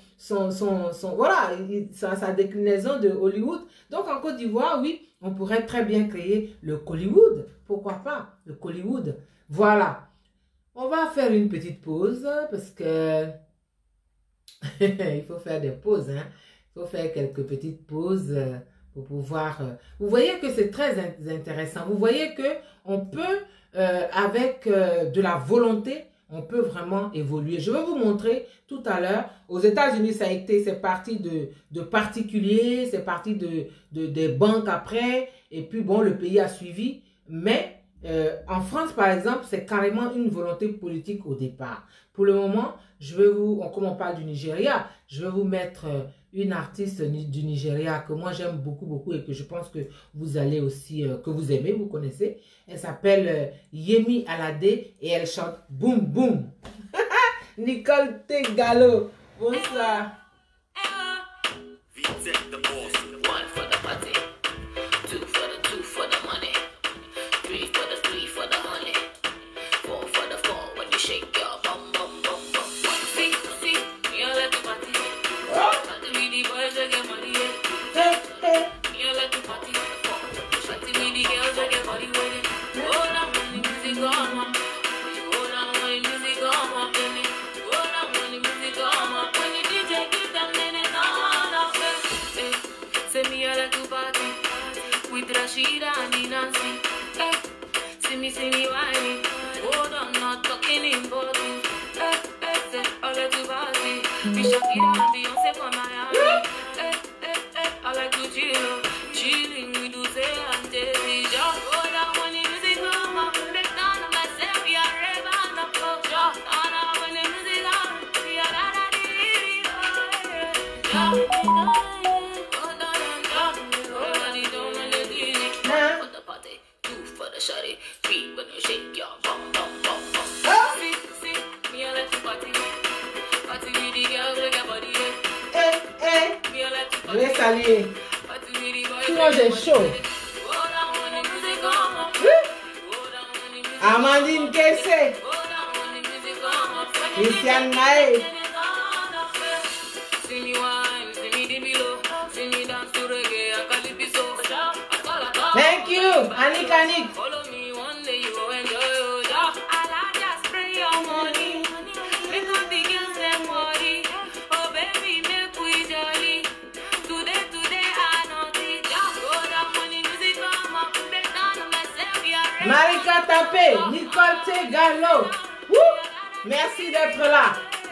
sa déclinaison de Hollywood. Donc, en Côte d'Ivoire, oui, on pourrait très bien créer le Collywood. Pourquoi pas? Le Collywood. Voilà. On va faire une petite pause parce que il faut faire des pauses, hein. Il faut faire quelques petites pauses pour pouvoir... Vous voyez que c'est très intéressant. Vous voyez que on peut, avec de la volonté, on peut vraiment évoluer. Je vais vous montrer tout à l'heure. Aux États-Unis, c'est parti de particuliers, c'est parti des banques après. Et puis, bon, le pays a suivi. Mais en France, par exemple, c'est carrément une volonté politique au départ. Pour le moment, comme on parle du Nigeria, je vais vous mettre une artiste du Nigeria que moi j'aime beaucoup, beaucoup et que je pense que vous allez aussi, que vous aimez, vous connaissez. Elle s'appelle Yemi Alade et elle chante Boum Boum. Nicole Tegalo, bonsoir. One for the party, two for the money, three for the honey, four for the four when you shake your bum bum bum bum. See, you like the party. Party with the boys that get money. You like the party. Party with the girls that get money with it. Hold on when the music come up. Hold on when the music come up. Hold on when the music come up. When the DJ give them minutes on up. Say me I like to party with Rashida and Nancy. See me whining. Hold on, not talking in bottles. Say I like to party with Shakira and Beyonce from Miami. I like to chilling with Uze and Jay-Z. Just hold on when the music come up. Break down on myself, we are raving on the floor. Just hold on when the music come up. We are da-da-dee-dee-dee. For the party, two for the shawty, three when you shake your bum bum bum bum. See, me I like to party with the girls with your body. Me I like to Je vais saluer. party with the boys. Sinon, j'ai chaud. Hold on when the music come up. Hold on when the music Amandine Kessé, hold on when the music come up. Christiane Maé. See me wine, see me dip below, see me dance to reggae and calypso. Thank you, Anik. Follow me one day, you go enjoy your job. I'll just spray your money. Make all the girls them money. Oh baby, make we jolly. Today I know the job. Go down when the music come up. Break down on myself, we are ready. Marika Tapé, Nicole Tegalo. Woo! Merci d'être là.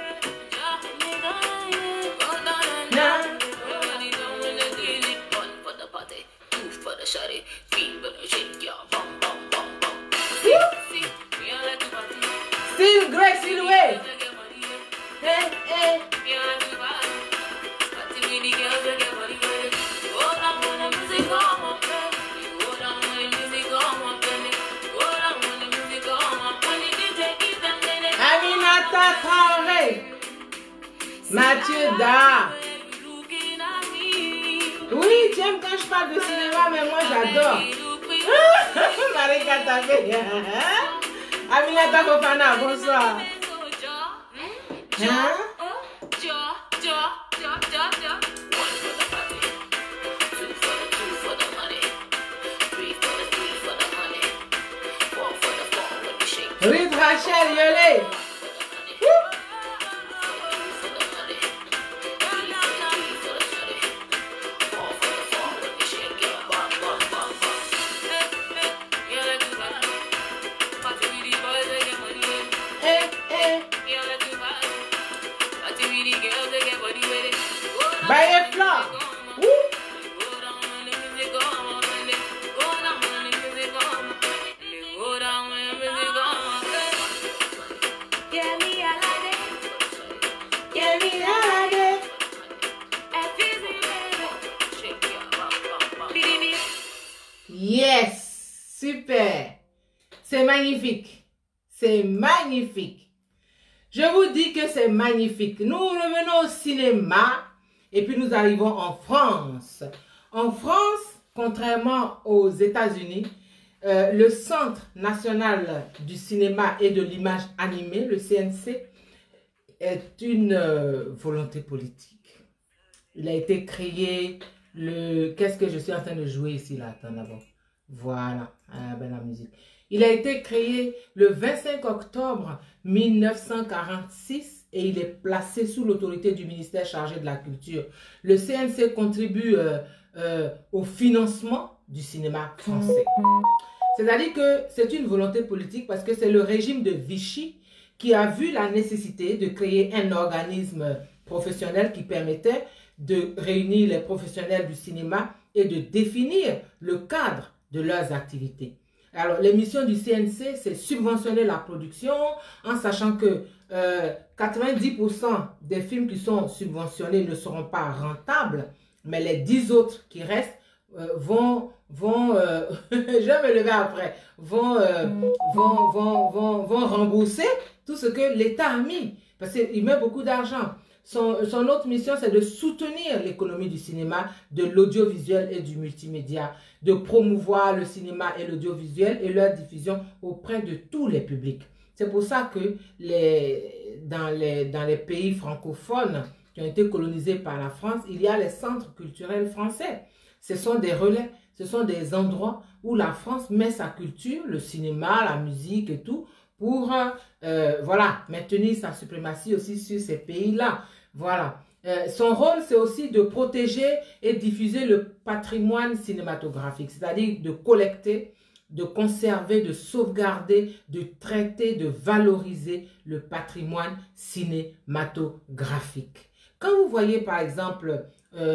One for the party, two for the shawty, three for the shake your bum bum bum bum. Woo! See, me I like to party. Still Grace Silhouette. Get money. Hey, hey. Me I like to party. Party with the girls that get money with it. Hold on when the music come up. Hold on when the music come up. Hold on when the music come up. When the DJ give them minutes. Aminata Traoré. Mathieu Da. Looking at me. Oui, tu aimes quand je parle de cinéma, mais moi j'adore. Marika Tapé. Aminata Fofana, bonsoir. Hein? Ruth Rachel Yolé. Baye Fleur. Woo! Yes, super. C'est magnifique. C'est magnifique. Je vous dis que c'est magnifique. Nous revenons au cinéma et puis nous arrivons en France. En France, contrairement aux États-Unis, le Centre national du cinéma et de l'image animée, le CNC, est une volonté politique. Il a été créé le... Qu'est-ce que je suis en train de jouer ici là? Attends d'abord. Voilà, ben la musique. Il a été créé le 25 octobre 1946 et il est placé sous l'autorité du ministère chargé de la culture. Le CNC contribue au financement du cinéma français. C'est-à-dire que c'est une volonté politique parce que c'est le régime de Vichy qui a vu la nécessité de créer un organisme professionnel qui permettait de réunir les professionnels du cinéma et de définir le cadre de leurs activités. Alors, les missions du CNC, c'est subventionner la production en sachant que 90% des films qui sont subventionnés ne seront pas rentables, mais les 10 autres qui restent vont je vais me lever après, vont rembourser tout ce que l'État a mis, parce qu'il met beaucoup d'argent. Son autre mission, c'est de soutenir l'économie du cinéma, de l'audiovisuel et du multimédia, de promouvoir le cinéma et l'audiovisuel et leur diffusion auprès de tous les publics. C'est pour ça que dans les pays francophones qui ont été colonisés par la France, il y a les centres culturels français. Ce sont des relais, ce sont des endroits où la France met sa culture, le cinéma, la musique et tout, pour voilà, maintenir sa suprématie aussi sur ces pays-là. Voilà. Son rôle, c'est aussi de protéger et diffuser le patrimoine cinématographique, c'est-à-dire de collecter, de conserver, de sauvegarder, de traiter, de valoriser le patrimoine cinématographique. Quand vous voyez, par exemple,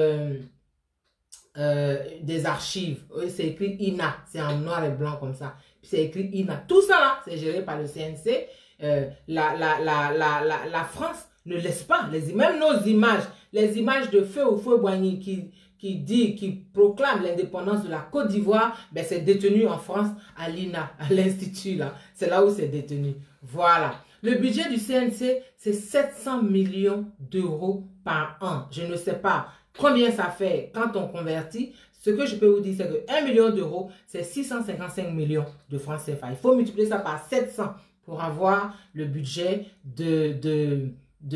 des archives, c'est écrit INA, c'est en noir et blanc comme ça, c'est écrit INA. Tout ça là, c'est géré par le CNC. La France ne laisse pas, même nos images, les images de Feu Boigny qui proclame l'indépendance de la Côte d'Ivoire, ben c'est détenu en France à l'INA, à l'Institut là. C'est là où c'est détenu. Voilà. Le budget du CNC, c'est 700 millions d'euros par an. Je ne sais pas combien ça fait quand on convertit. Ce que je peux vous dire, c'est que 1 million d'euros, c'est 655 millions de francs CFA. Il faut multiplier ça par 700 pour avoir le budget du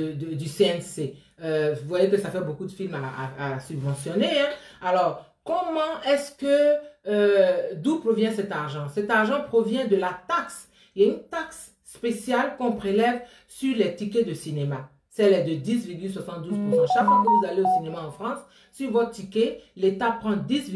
CNC. Vous voyez que ça fait beaucoup de films à subventionner. Hein? Alors, comment est-ce que... d'où provient cet argent? Cet argent provient de la taxe. Il y a une taxe spéciale qu'on prélève sur les tickets de cinéma. Celle est de 10,72%. Chaque fois que vous allez au cinéma en France, sur votre ticket, l'État prend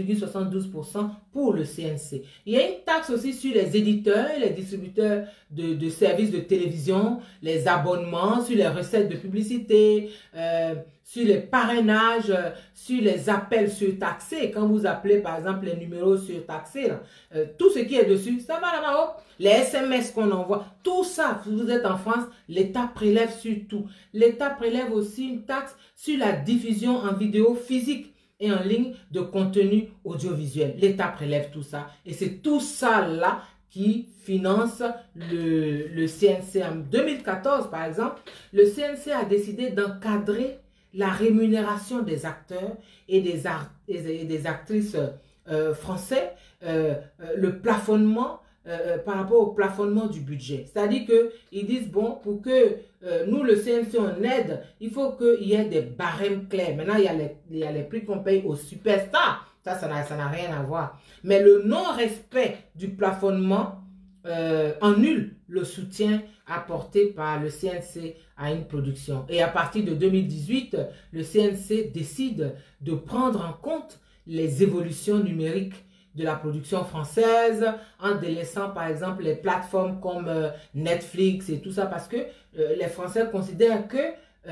10,72% pour le CNC. Il y a une taxe aussi sur les éditeurs et les distributeurs de services de télévision, les abonnements, sur les recettes de publicité, sur les parrainages, sur les appels surtaxés. Quand vous appelez par exemple les numéros surtaxés, tout ce qui est dessus, ça va là-bas. Les SMS qu'on envoie, tout ça, si vous êtes en France, l'État prélève sur tout. L'État prélève aussi une taxe sur la diffusion en vidéo physique et en ligne de contenu audiovisuel. L'État prélève tout ça. Et c'est tout ça là qui finance le CNC. En 2014, par exemple, le CNC a décidé d'encadrer la rémunération des acteurs et des actrices français, le plafonnement, par rapport au plafonnement du budget. C'est-à-dire qu'ils disent, bon, pour que nous, le CNC, on aide, il faut qu'il y ait des barèmes clairs. Maintenant, il y a les prix qu'on paye aux superstars. Ça n'a rien à voir. Mais le non-respect du plafonnement annule le soutien apporté par le CNC à une production. Et à partir de 2018, le CNC décide de prendre en compte les évolutions numériques de la production française en délaissant par exemple les plateformes comme Netflix et tout ça parce que les Français considèrent que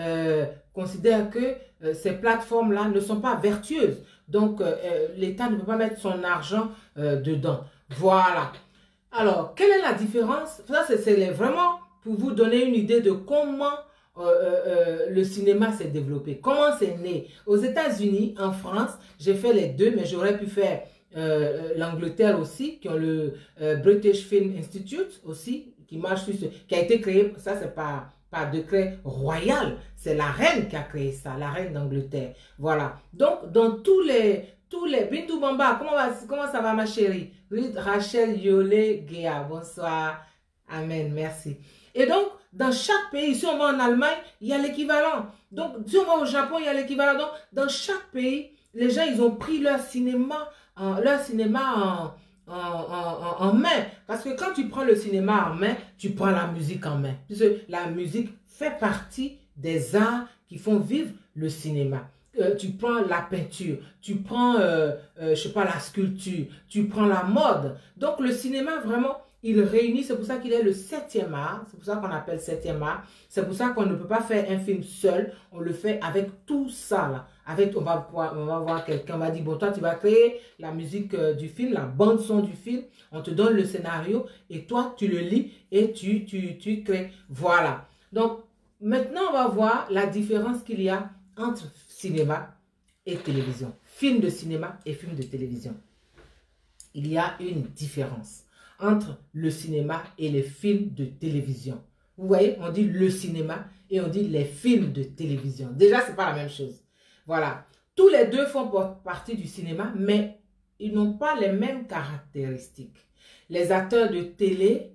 ces plateformes-là ne sont pas vertueuses. Donc l'État ne peut pas mettre son argent dedans. Voilà. Alors, quelle est la différence? Ça, c'est vraiment pour vous donner une idée de comment le cinéma s'est développé. Comment c'est né? Aux États-Unis, en France, j'ai fait les deux, mais j'aurais pu faire l'Angleterre aussi, qui ont le British Film Institute aussi, qui marche sur ce, qui a été créé, ça c'est par décret royal, c'est la reine qui a créé ça, la reine d'Angleterre. Voilà. Donc, dans tous les Bintou Bamba, comment ça va ma chérie? Rachel Yolé Guéa, bonsoir. Amen, merci. Et donc, dans chaque pays, si on va en Allemagne, il y a l'équivalent. Donc, si on va au Japon, il y a l'équivalent. Donc, dans chaque pays, les gens, ils ont pris leur cinéma en main. Parce que quand tu prends le cinéma en main, tu prends la musique en main. Puisque la musique fait partie des arts qui font vivre le cinéma. Tu prends la peinture, tu prends, je sais pas, la sculpture, tu prends la mode. Donc, le cinéma, vraiment, il réunit, c'est pour ça qu'il est le 7e art, c'est pour ça qu'on appelle 7e art, c'est pour ça qu'on ne peut pas faire un film seul, on le fait avec tout ça là. On va voir quelqu'un, on va dire, bon, toi tu vas créer la musique du film, la bande son du film, on te donne le scénario et toi tu le lis et tu crées. Voilà. Donc, maintenant on va voir la différence qu'il y a entre cinéma et télévision. Film de cinéma et film de télévision. Il y a une différence entre le cinéma et les films de télévision. Vous voyez, on dit le cinéma et on dit les films de télévision. Déjà, ce n'est pas la même chose. Voilà. Tous les deux font partie du cinéma, mais ils n'ont pas les mêmes caractéristiques. Les acteurs de télé,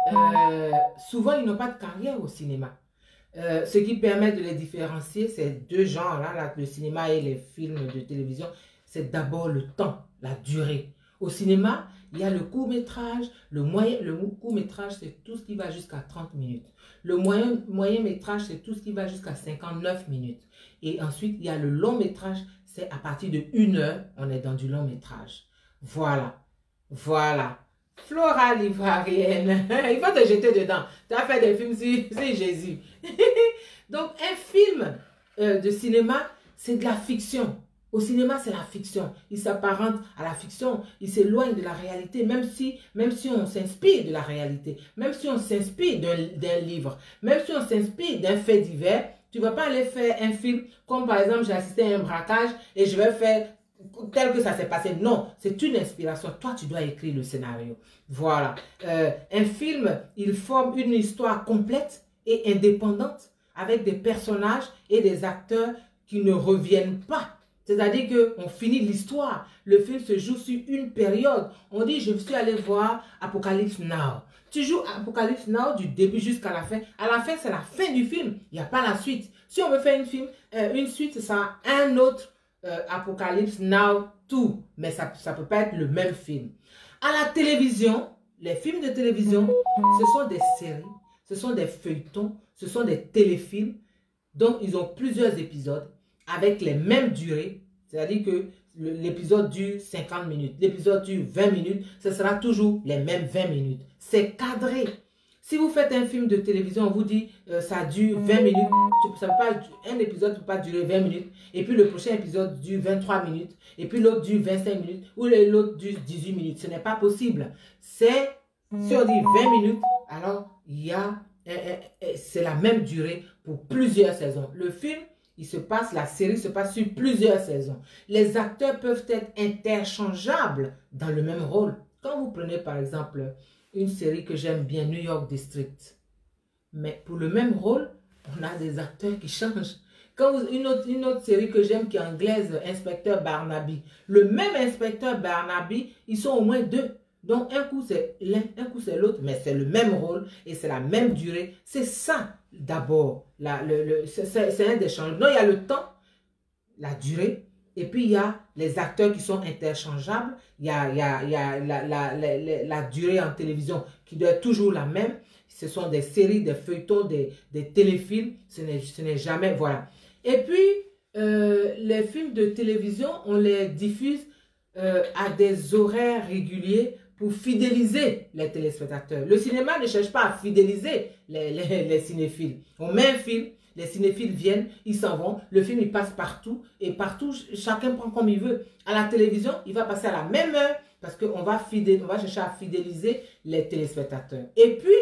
souvent, ils n'ont pas de carrière au cinéma. Ce qui permet de les différencier, ces deux genres-là, le cinéma et les films de télévision, c'est d'abord le temps, la durée. Au cinéma, il y a le court-métrage, le court-métrage, c'est tout ce qui va jusqu'à 30 minutes. Le moyen-métrage, c'est tout ce qui va jusqu'à 59 minutes. Et ensuite, il y a le long-métrage, c'est à partir de 1 heure, on est dans du long-métrage. Voilà. Voilà. Flora l'Ivoirienne, il faut te jeter dedans. Tu as fait des films sur Jésus. Donc, un film de cinéma, c'est de la fiction. Au cinéma, c'est la fiction. Il s'apparente à la fiction. Il s'éloigne de la réalité, même si on s'inspire de la réalité, même si on s'inspire d'un livre, même si on s'inspire d'un fait divers. Tu ne vas pas aller faire un film comme, par exemple, j'ai assisté à un braquage et je vais faire tel que ça s'est passé. Non, c'est une inspiration. Toi, tu dois écrire le scénario. Voilà. Un film, il forme une histoire complète et indépendante avec des personnages et des acteurs qui ne reviennent pas. C'est-à-dire qu'on finit l'histoire. Le film se joue sur une période. On dit, je suis allé voir Apocalypse Now. Tu joues Apocalypse Now du début jusqu'à la fin. À la fin, c'est la fin du film. Il n'y a pas la suite. Si on veut faire une suite, ça sera un autre Apocalypse Now 2. Mais ça ne peut pas être le même film. À la télévision, les films de télévision, ce sont des séries, ce sont des feuilletons, ce sont des téléfilms. Donc, ils ont plusieurs épisodes avec les mêmes durées, c'est-à-dire que l'épisode dure 50 minutes, l'épisode dure 20 minutes, ce sera toujours les mêmes 20 minutes. C'est cadré. Si vous faites un film de télévision, on vous dit ça dure 20 minutes, un épisode ne peut pas durer 20 minutes, et puis le prochain épisode dure 23 minutes, et puis l'autre dure 25 minutes, ou l'autre dure 18 minutes. Ce n'est pas possible. Si on dit 20 minutes, alors c'est la même durée pour plusieurs saisons. Le film, la série se passe sur plusieurs saisons. Les acteurs peuvent être interchangeables dans le même rôle. Quand vous prenez par exemple une série que j'aime bien, New York District, mais pour le même rôle, on a des acteurs qui changent. Quand une autre série que j'aime qui est anglaise, Inspecteur Barnaby, le même Inspecteur Barnaby, ils sont au moins deux. Donc un coup c'est l'un, un coup c'est l'autre, mais c'est le même rôle et c'est la même durée. C'est ça d'abord, c'est un des changements. Il y a le temps, la durée, et puis il y a les acteurs qui sont interchangeables. Il y a la durée en télévision qui doit être toujours la même. Ce sont des séries, des feuilletons, des téléfilms. Ce n'est jamais, voilà. Et puis, les films de télévision, on les diffuse à des horaires réguliers pour fidéliser les téléspectateurs. Le cinéma ne cherche pas à fidéliser les cinéphiles. On met un film, les cinéphiles viennent, ils s'en vont, le film il passe partout, et partout, chacun prend comme il veut. À la télévision, il va passer à la même heure, parce qu'on va chercher à fidéliser les téléspectateurs. Et puis,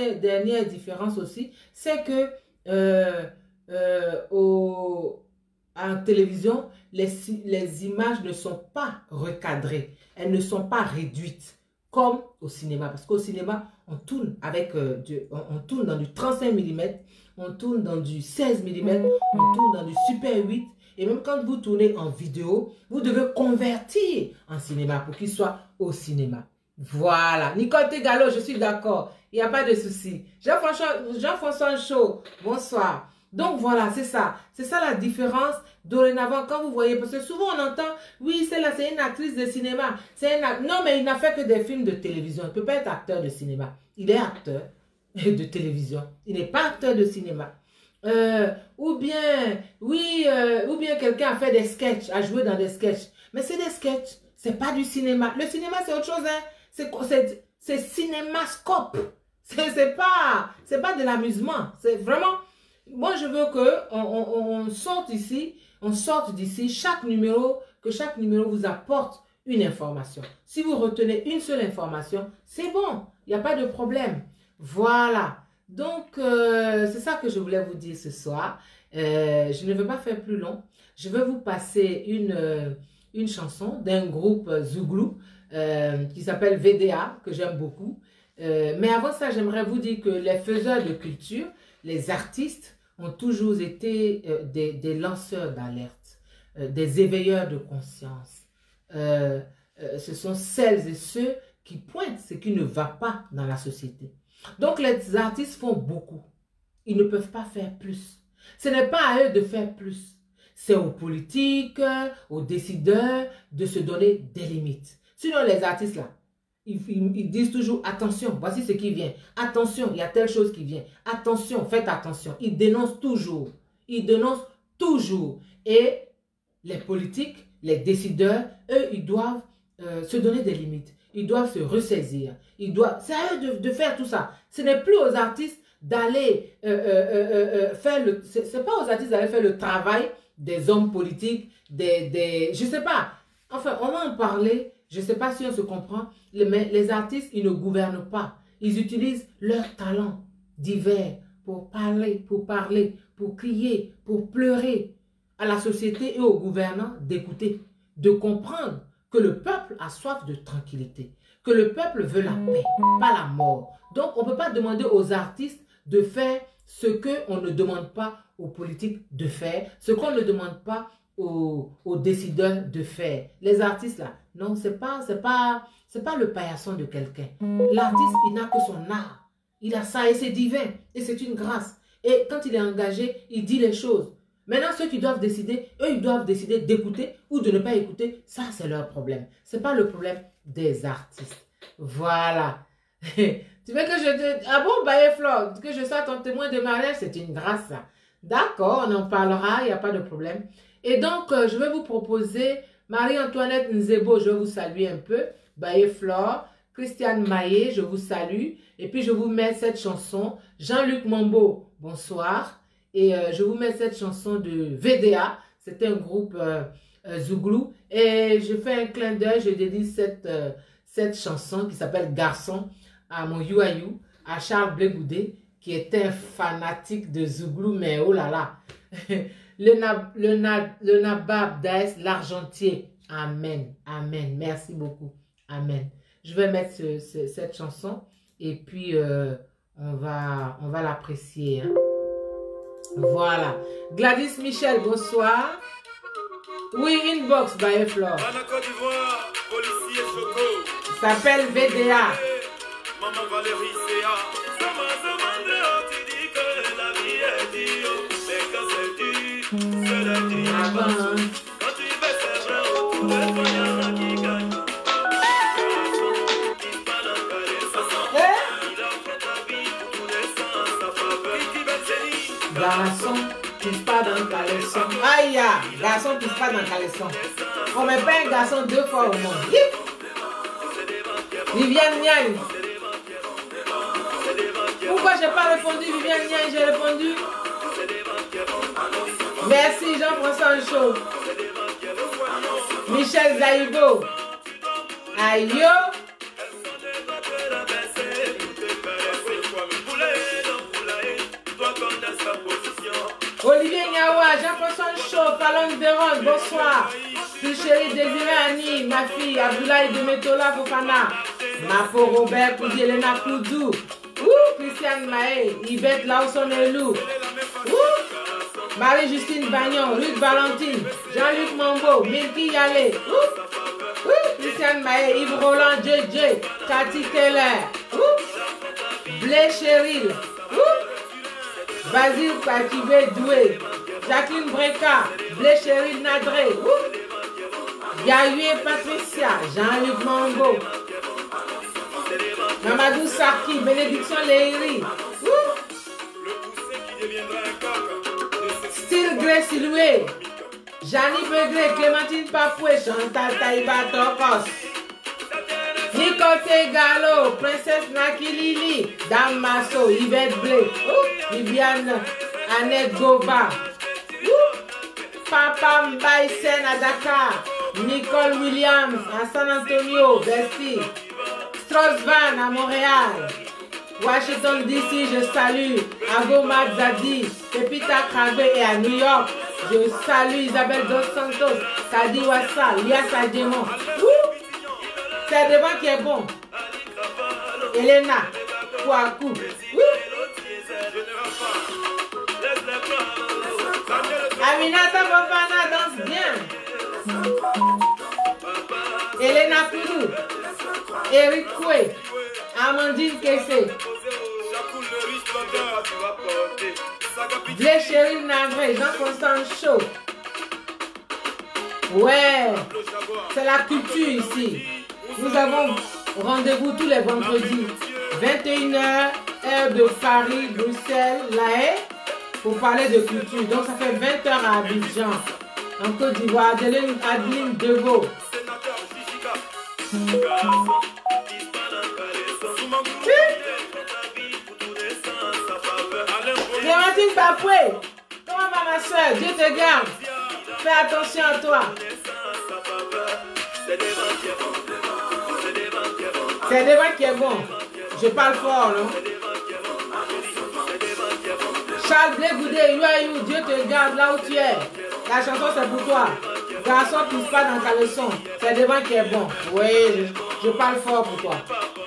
dernière différence aussi, c'est que en télévision, les images ne sont pas recadrées. Elles ne sont pas réduites comme au cinéma. Parce qu'au cinéma, on tourne avec on tourne dans du 35 mm, on tourne dans du 16 mm, on tourne dans du Super 8. Et même quand vous tournez en vidéo, vous devez convertir en cinéma pour qu'il soit au cinéma. Voilà. Nicole Tegalo, je suis d'accord. Il n'y a pas de souci. Jean-François Chaud, bonsoir. Donc voilà, c'est ça. C'est ça la différence dorénavant quand vous voyez. Parce que souvent on entend, oui, celle-là c'est une actrice de cinéma. Non, mais il n'a fait que des films de télévision. Il ne peut pas être acteur de cinéma. Il est acteur de télévision. Il n'est pas acteur de cinéma. Ou bien quelqu'un a fait des sketchs, a joué dans des sketchs. Mais c'est des sketchs, c'est pas du cinéma. Le cinéma c'est autre chose, hein. C'est cinémascope. C'est pas de l'amusement. C'est vraiment, moi je veux que on sorte d'ici que chaque numéro vous apporte une information. Si vous retenez une seule information, c'est bon, il n'y a pas de problème. Voilà. Donc, c'est ça que je voulais vous dire ce soir. Je ne veux pas faire plus long. Je vais vous passer une chanson d'un groupe Zouglou qui s'appelle VDA, que j'aime beaucoup. Mais avant ça, j'aimerais vous dire que les faiseurs de culture, les artistes, ont toujours été des lanceurs d'alerte, des éveilleurs de conscience. Ce sont celles et ceux qui pointent ce qui ne va pas dans la société. Donc les artistes font beaucoup. Ils ne peuvent pas faire plus. Ce n'est pas à eux de faire plus. C'est aux politiques, aux décideurs de se donner des limites. Sinon les artistes là, ils disent toujours attention, voici ce qui vient. Attention, il y a telle chose qui vient. Attention, faites attention. Ils dénoncent toujours. Ils dénoncent toujours. Et les politiques, les décideurs, eux, ils doivent se donner des limites. Ils doivent se ressaisir. C'est à eux de faire tout ça. Ce n'est plus aux artistes d'aller faire le... C'est pas aux artistes d'aller faire le travail des hommes politiques, je sais pas. Enfin, on va en parler. Je sais pas si on se comprend. Mais les artistes, ils ne gouvernent pas. Ils utilisent leurs talents divers pour parler, pour crier, pour pleurer à la société et aux gouvernants d'écouter, de comprendre que le peuple a soif de tranquillité, que le peuple veut la paix, pas la mort. Donc, on ne peut pas demander aux artistes de faire ce qu'on ne demande pas aux politiques de faire, ce qu'on ne demande pas aux décideurs de faire. Les artistes, là, non, c'est pas le paillasson de quelqu'un. L'artiste, il n'a que son art. Il a ça et c'est divin. Et c'est une grâce. Et quand il est engagé, il dit les choses. Maintenant, ceux qui doivent décider, eux, ils doivent décider d'écouter ou de ne pas écouter. Ça, c'est leur problème. Ce n'est pas le problème des artistes. Voilà. Tu veux que je te... Ah bon, Baye-Flore, que je sois ton témoin de mariage, c'est une grâce, ça. D'accord, on en parlera, il n'y a pas de problème. Et donc, je vais vous proposer Marie-Antoinette Nzebo, je vous salue un peu. Baye-Flore, Christiane Maillet, je vous salue. Et puis, je vous mets cette chanson. Jean-Luc Mambo, bonsoir. Et je vous mets cette chanson de VDA. C'est un groupe Zouglou. Et je fais un clin d'œil, je dédie cette chanson qui s'appelle Garçon à mon You, à Charles Blegoudé, qui est un fanatique de Zouglou, mais oh là là. le Nabab Daes, l'argentier. Amen. Amen. Merci beaucoup. Amen. Je vais mettre cette chanson et puis on va l'apprécier. Hein. Voilà. Gladys Michel, bonsoir. Oui, inbox, Baye-Flore. Ça s'appelle VDA. Maman Valérie, c'est quand tu fais c'est vrai, on peut qui gagne. Garçon, pisse pas dans le caleçon. Aïe, garçon, pisse pas dans le caleçon. On met pas un garçon 2 fois au monde. Viviane Niagne. Pourquoi j'ai pas répondu, Viviane Niagne, j'ai répondu. Merci Jean-François Chaud. Michel Zaïbo. Aïe. Olivier Niawa, Jean-François Chaud, Fallon Véron, bonsoir. Plus chérie Désiré Annie, ma fille, Abdoulaye Demetola Fofana, Mapo Robert, Koudi Elena Koudou, Christiane Maé, Yvette Lawson Elou, Marie-Justine Bagnon, Ruth Valentine, Jean-Luc Mambo, Milky Yale, Christiane Maé, Yves Roland, JJ, Cathy Keller, Blé Cheryl, Basile Pakivé Doué, Jacqueline Breca, Blé Cheryl Nadré, Yayue Patricia, Jean-Luc Mambo, Mamadou Sarki, Bénédiction Léry, Style Gré Siloué, Janie Begré, Clémentine Papoué, Chantal Taïba Tokos, Nicole Tegalo, Princesse Nakilili, Dame Masso, Yvette Blé, Viviane Annette Goba, Papa Mbaye Sen à Dakar, Nicole Williams à San Antonio, Bestie, Strauss-Van à Montréal, Washington DC, je salue Agoma Zadi, Pepita Kragbe et à New York, je salue Isabelle Dos Santos, Kadi Wassa, Lia Sadjemon. C'est devant qui est bon. Elena, Kouakou. Aminata Fofana danse bien. Elena Koudou, Eric Koué, Amandine Kessé, Blé Cheryl Navré, Jean-Constant Chaud. Ouais, c'est la culture ici. Nous avons rendez-vous tous les vendredis, 21h, heure de Paris, Bruxelles, La Haye, pour parler de culture. Donc ça fait 20h à Abidjan, en Côte d'Ivoire. Adeline Deveau. Clémentine Papoué, comment va ma soeur? Dieu te garde. Fais attention à toi. C'est devant qui est bon. Je parle fort, non? Charles Blé Goudé, you, Dieu te garde là où tu es. La chanson c'est pour toi. Garçon, pisse pas dans ta leçon. C'est devant qui est bon. Oui, je parle fort pour toi.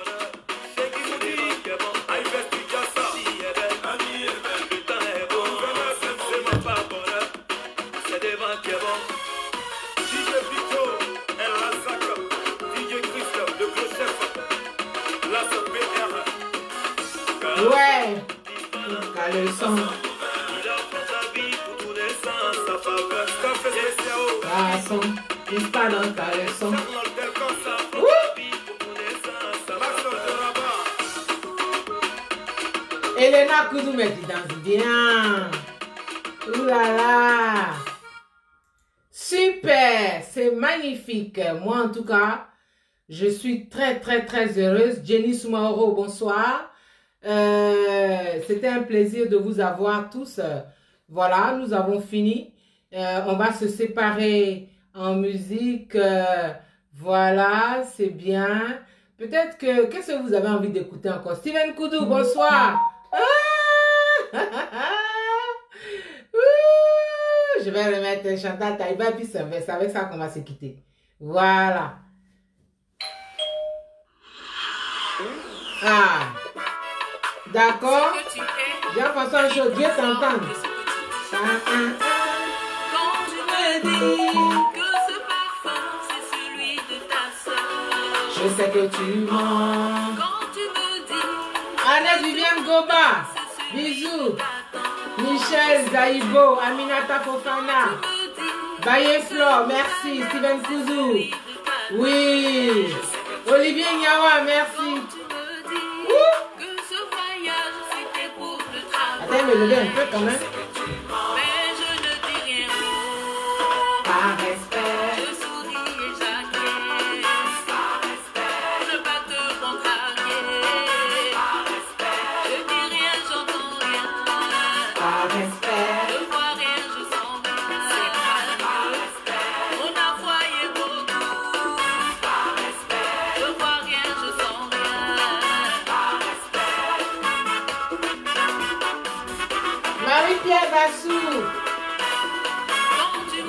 Ouais, la leçon. Garçon, pisse pas dans ta leçon. Elena Koudou me dit danse bien. Ouh là là. Super, c'est magnifique. Moi en tout cas, je suis très heureuse. Jenny Soumaoro, bonsoir. C'était un plaisir de vous avoir tous. Voilà, nous avons fini. On va se séparer en musique. Voilà, c'est bien. Peut-être que... Qu'est-ce que vous avez envie d'écouter encore? Steven Koudou, bonsoir. Je vais remettre Chantal Taïba, puis c'est avec ça qu'on va se quitter. Voilà. Ah. D'accord? Jean-François Chaud, Dieu t'entend. Quand tu me dis que ce parfum c'est celui de ta sœur, Je sais que tu mens. quand tu me dis Annette Viviane Goba, bisous. Michel Zaïbo, Aminata Fofana, Baye Flore, merci. Steven Koudou, oui. Olivier Niawa, merci. que ce voyage c'était pour le travail, Attends, me lever un peu quand même. mais je ne dis rien. Par respect. Je souris et j'acquiesce. Je pas te contrarier. Je dis rien, j'entends rien. Par respect. Je vois rien, je sens rien. C'est calme. On a foyé beaucoup. Je vois rien, je sens rien. Marie-Pierre Bassou,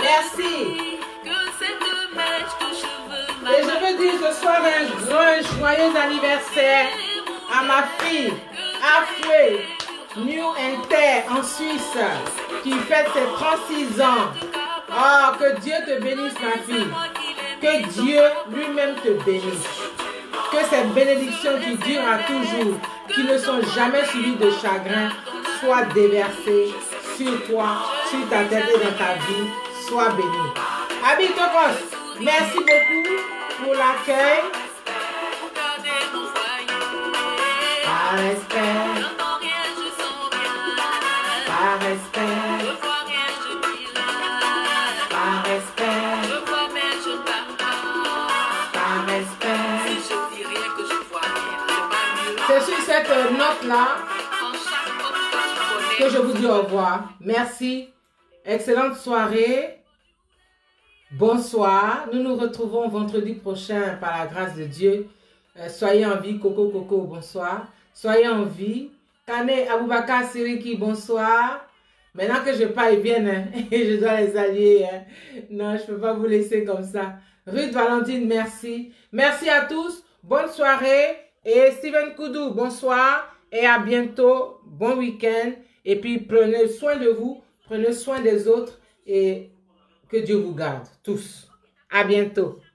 Merci. Que cette mèche de cheveux Et je veux dire ce soir un grand joyeux anniversaire à ma fille, Afoué, New Inter en Suisse, qui fête ses 36 ans. Oh, que Dieu te bénisse, ma fille. Que Dieu lui-même te bénisse. Que ces bénédictions qui durent à toujours, qui ne sont jamais suivies de chagrin, soient déversées sur toi, sur ta tête et dans ta vie. Sois béni. Abi Tokos, merci beaucoup pour l'accueil. Regardez mon foyer. Par respect, J'entends rien, je sens rien. par respect, Je vois rien, je dis rien. par respect, Je vois mais je parle pas. par respect. Si je dis rien que je vois rien, c'est pas mieux. C'est sur cette note-là En chaque homme que tu connais. que je vous dis au revoir. Merci. Excellente soirée. Bonsoir. Nous nous retrouvons vendredi prochain par la grâce de Dieu. Soyez en vie. Coco Coco, bonsoir. Soyez en vie. Kane Aboubaka Siriki, bonsoir. Maintenant que je pars, ils viennent. Hein, et je dois les allier. Hein. Non, je ne peux pas vous laisser comme ça. Ruth Valentine, merci. Merci à tous. Bonne soirée. Et Steven Koudou, bonsoir. Et à bientôt. Bon week-end. Et puis, prenez soin de vous. Prenez soin des autres. Et que Dieu vous garde tous. À bientôt.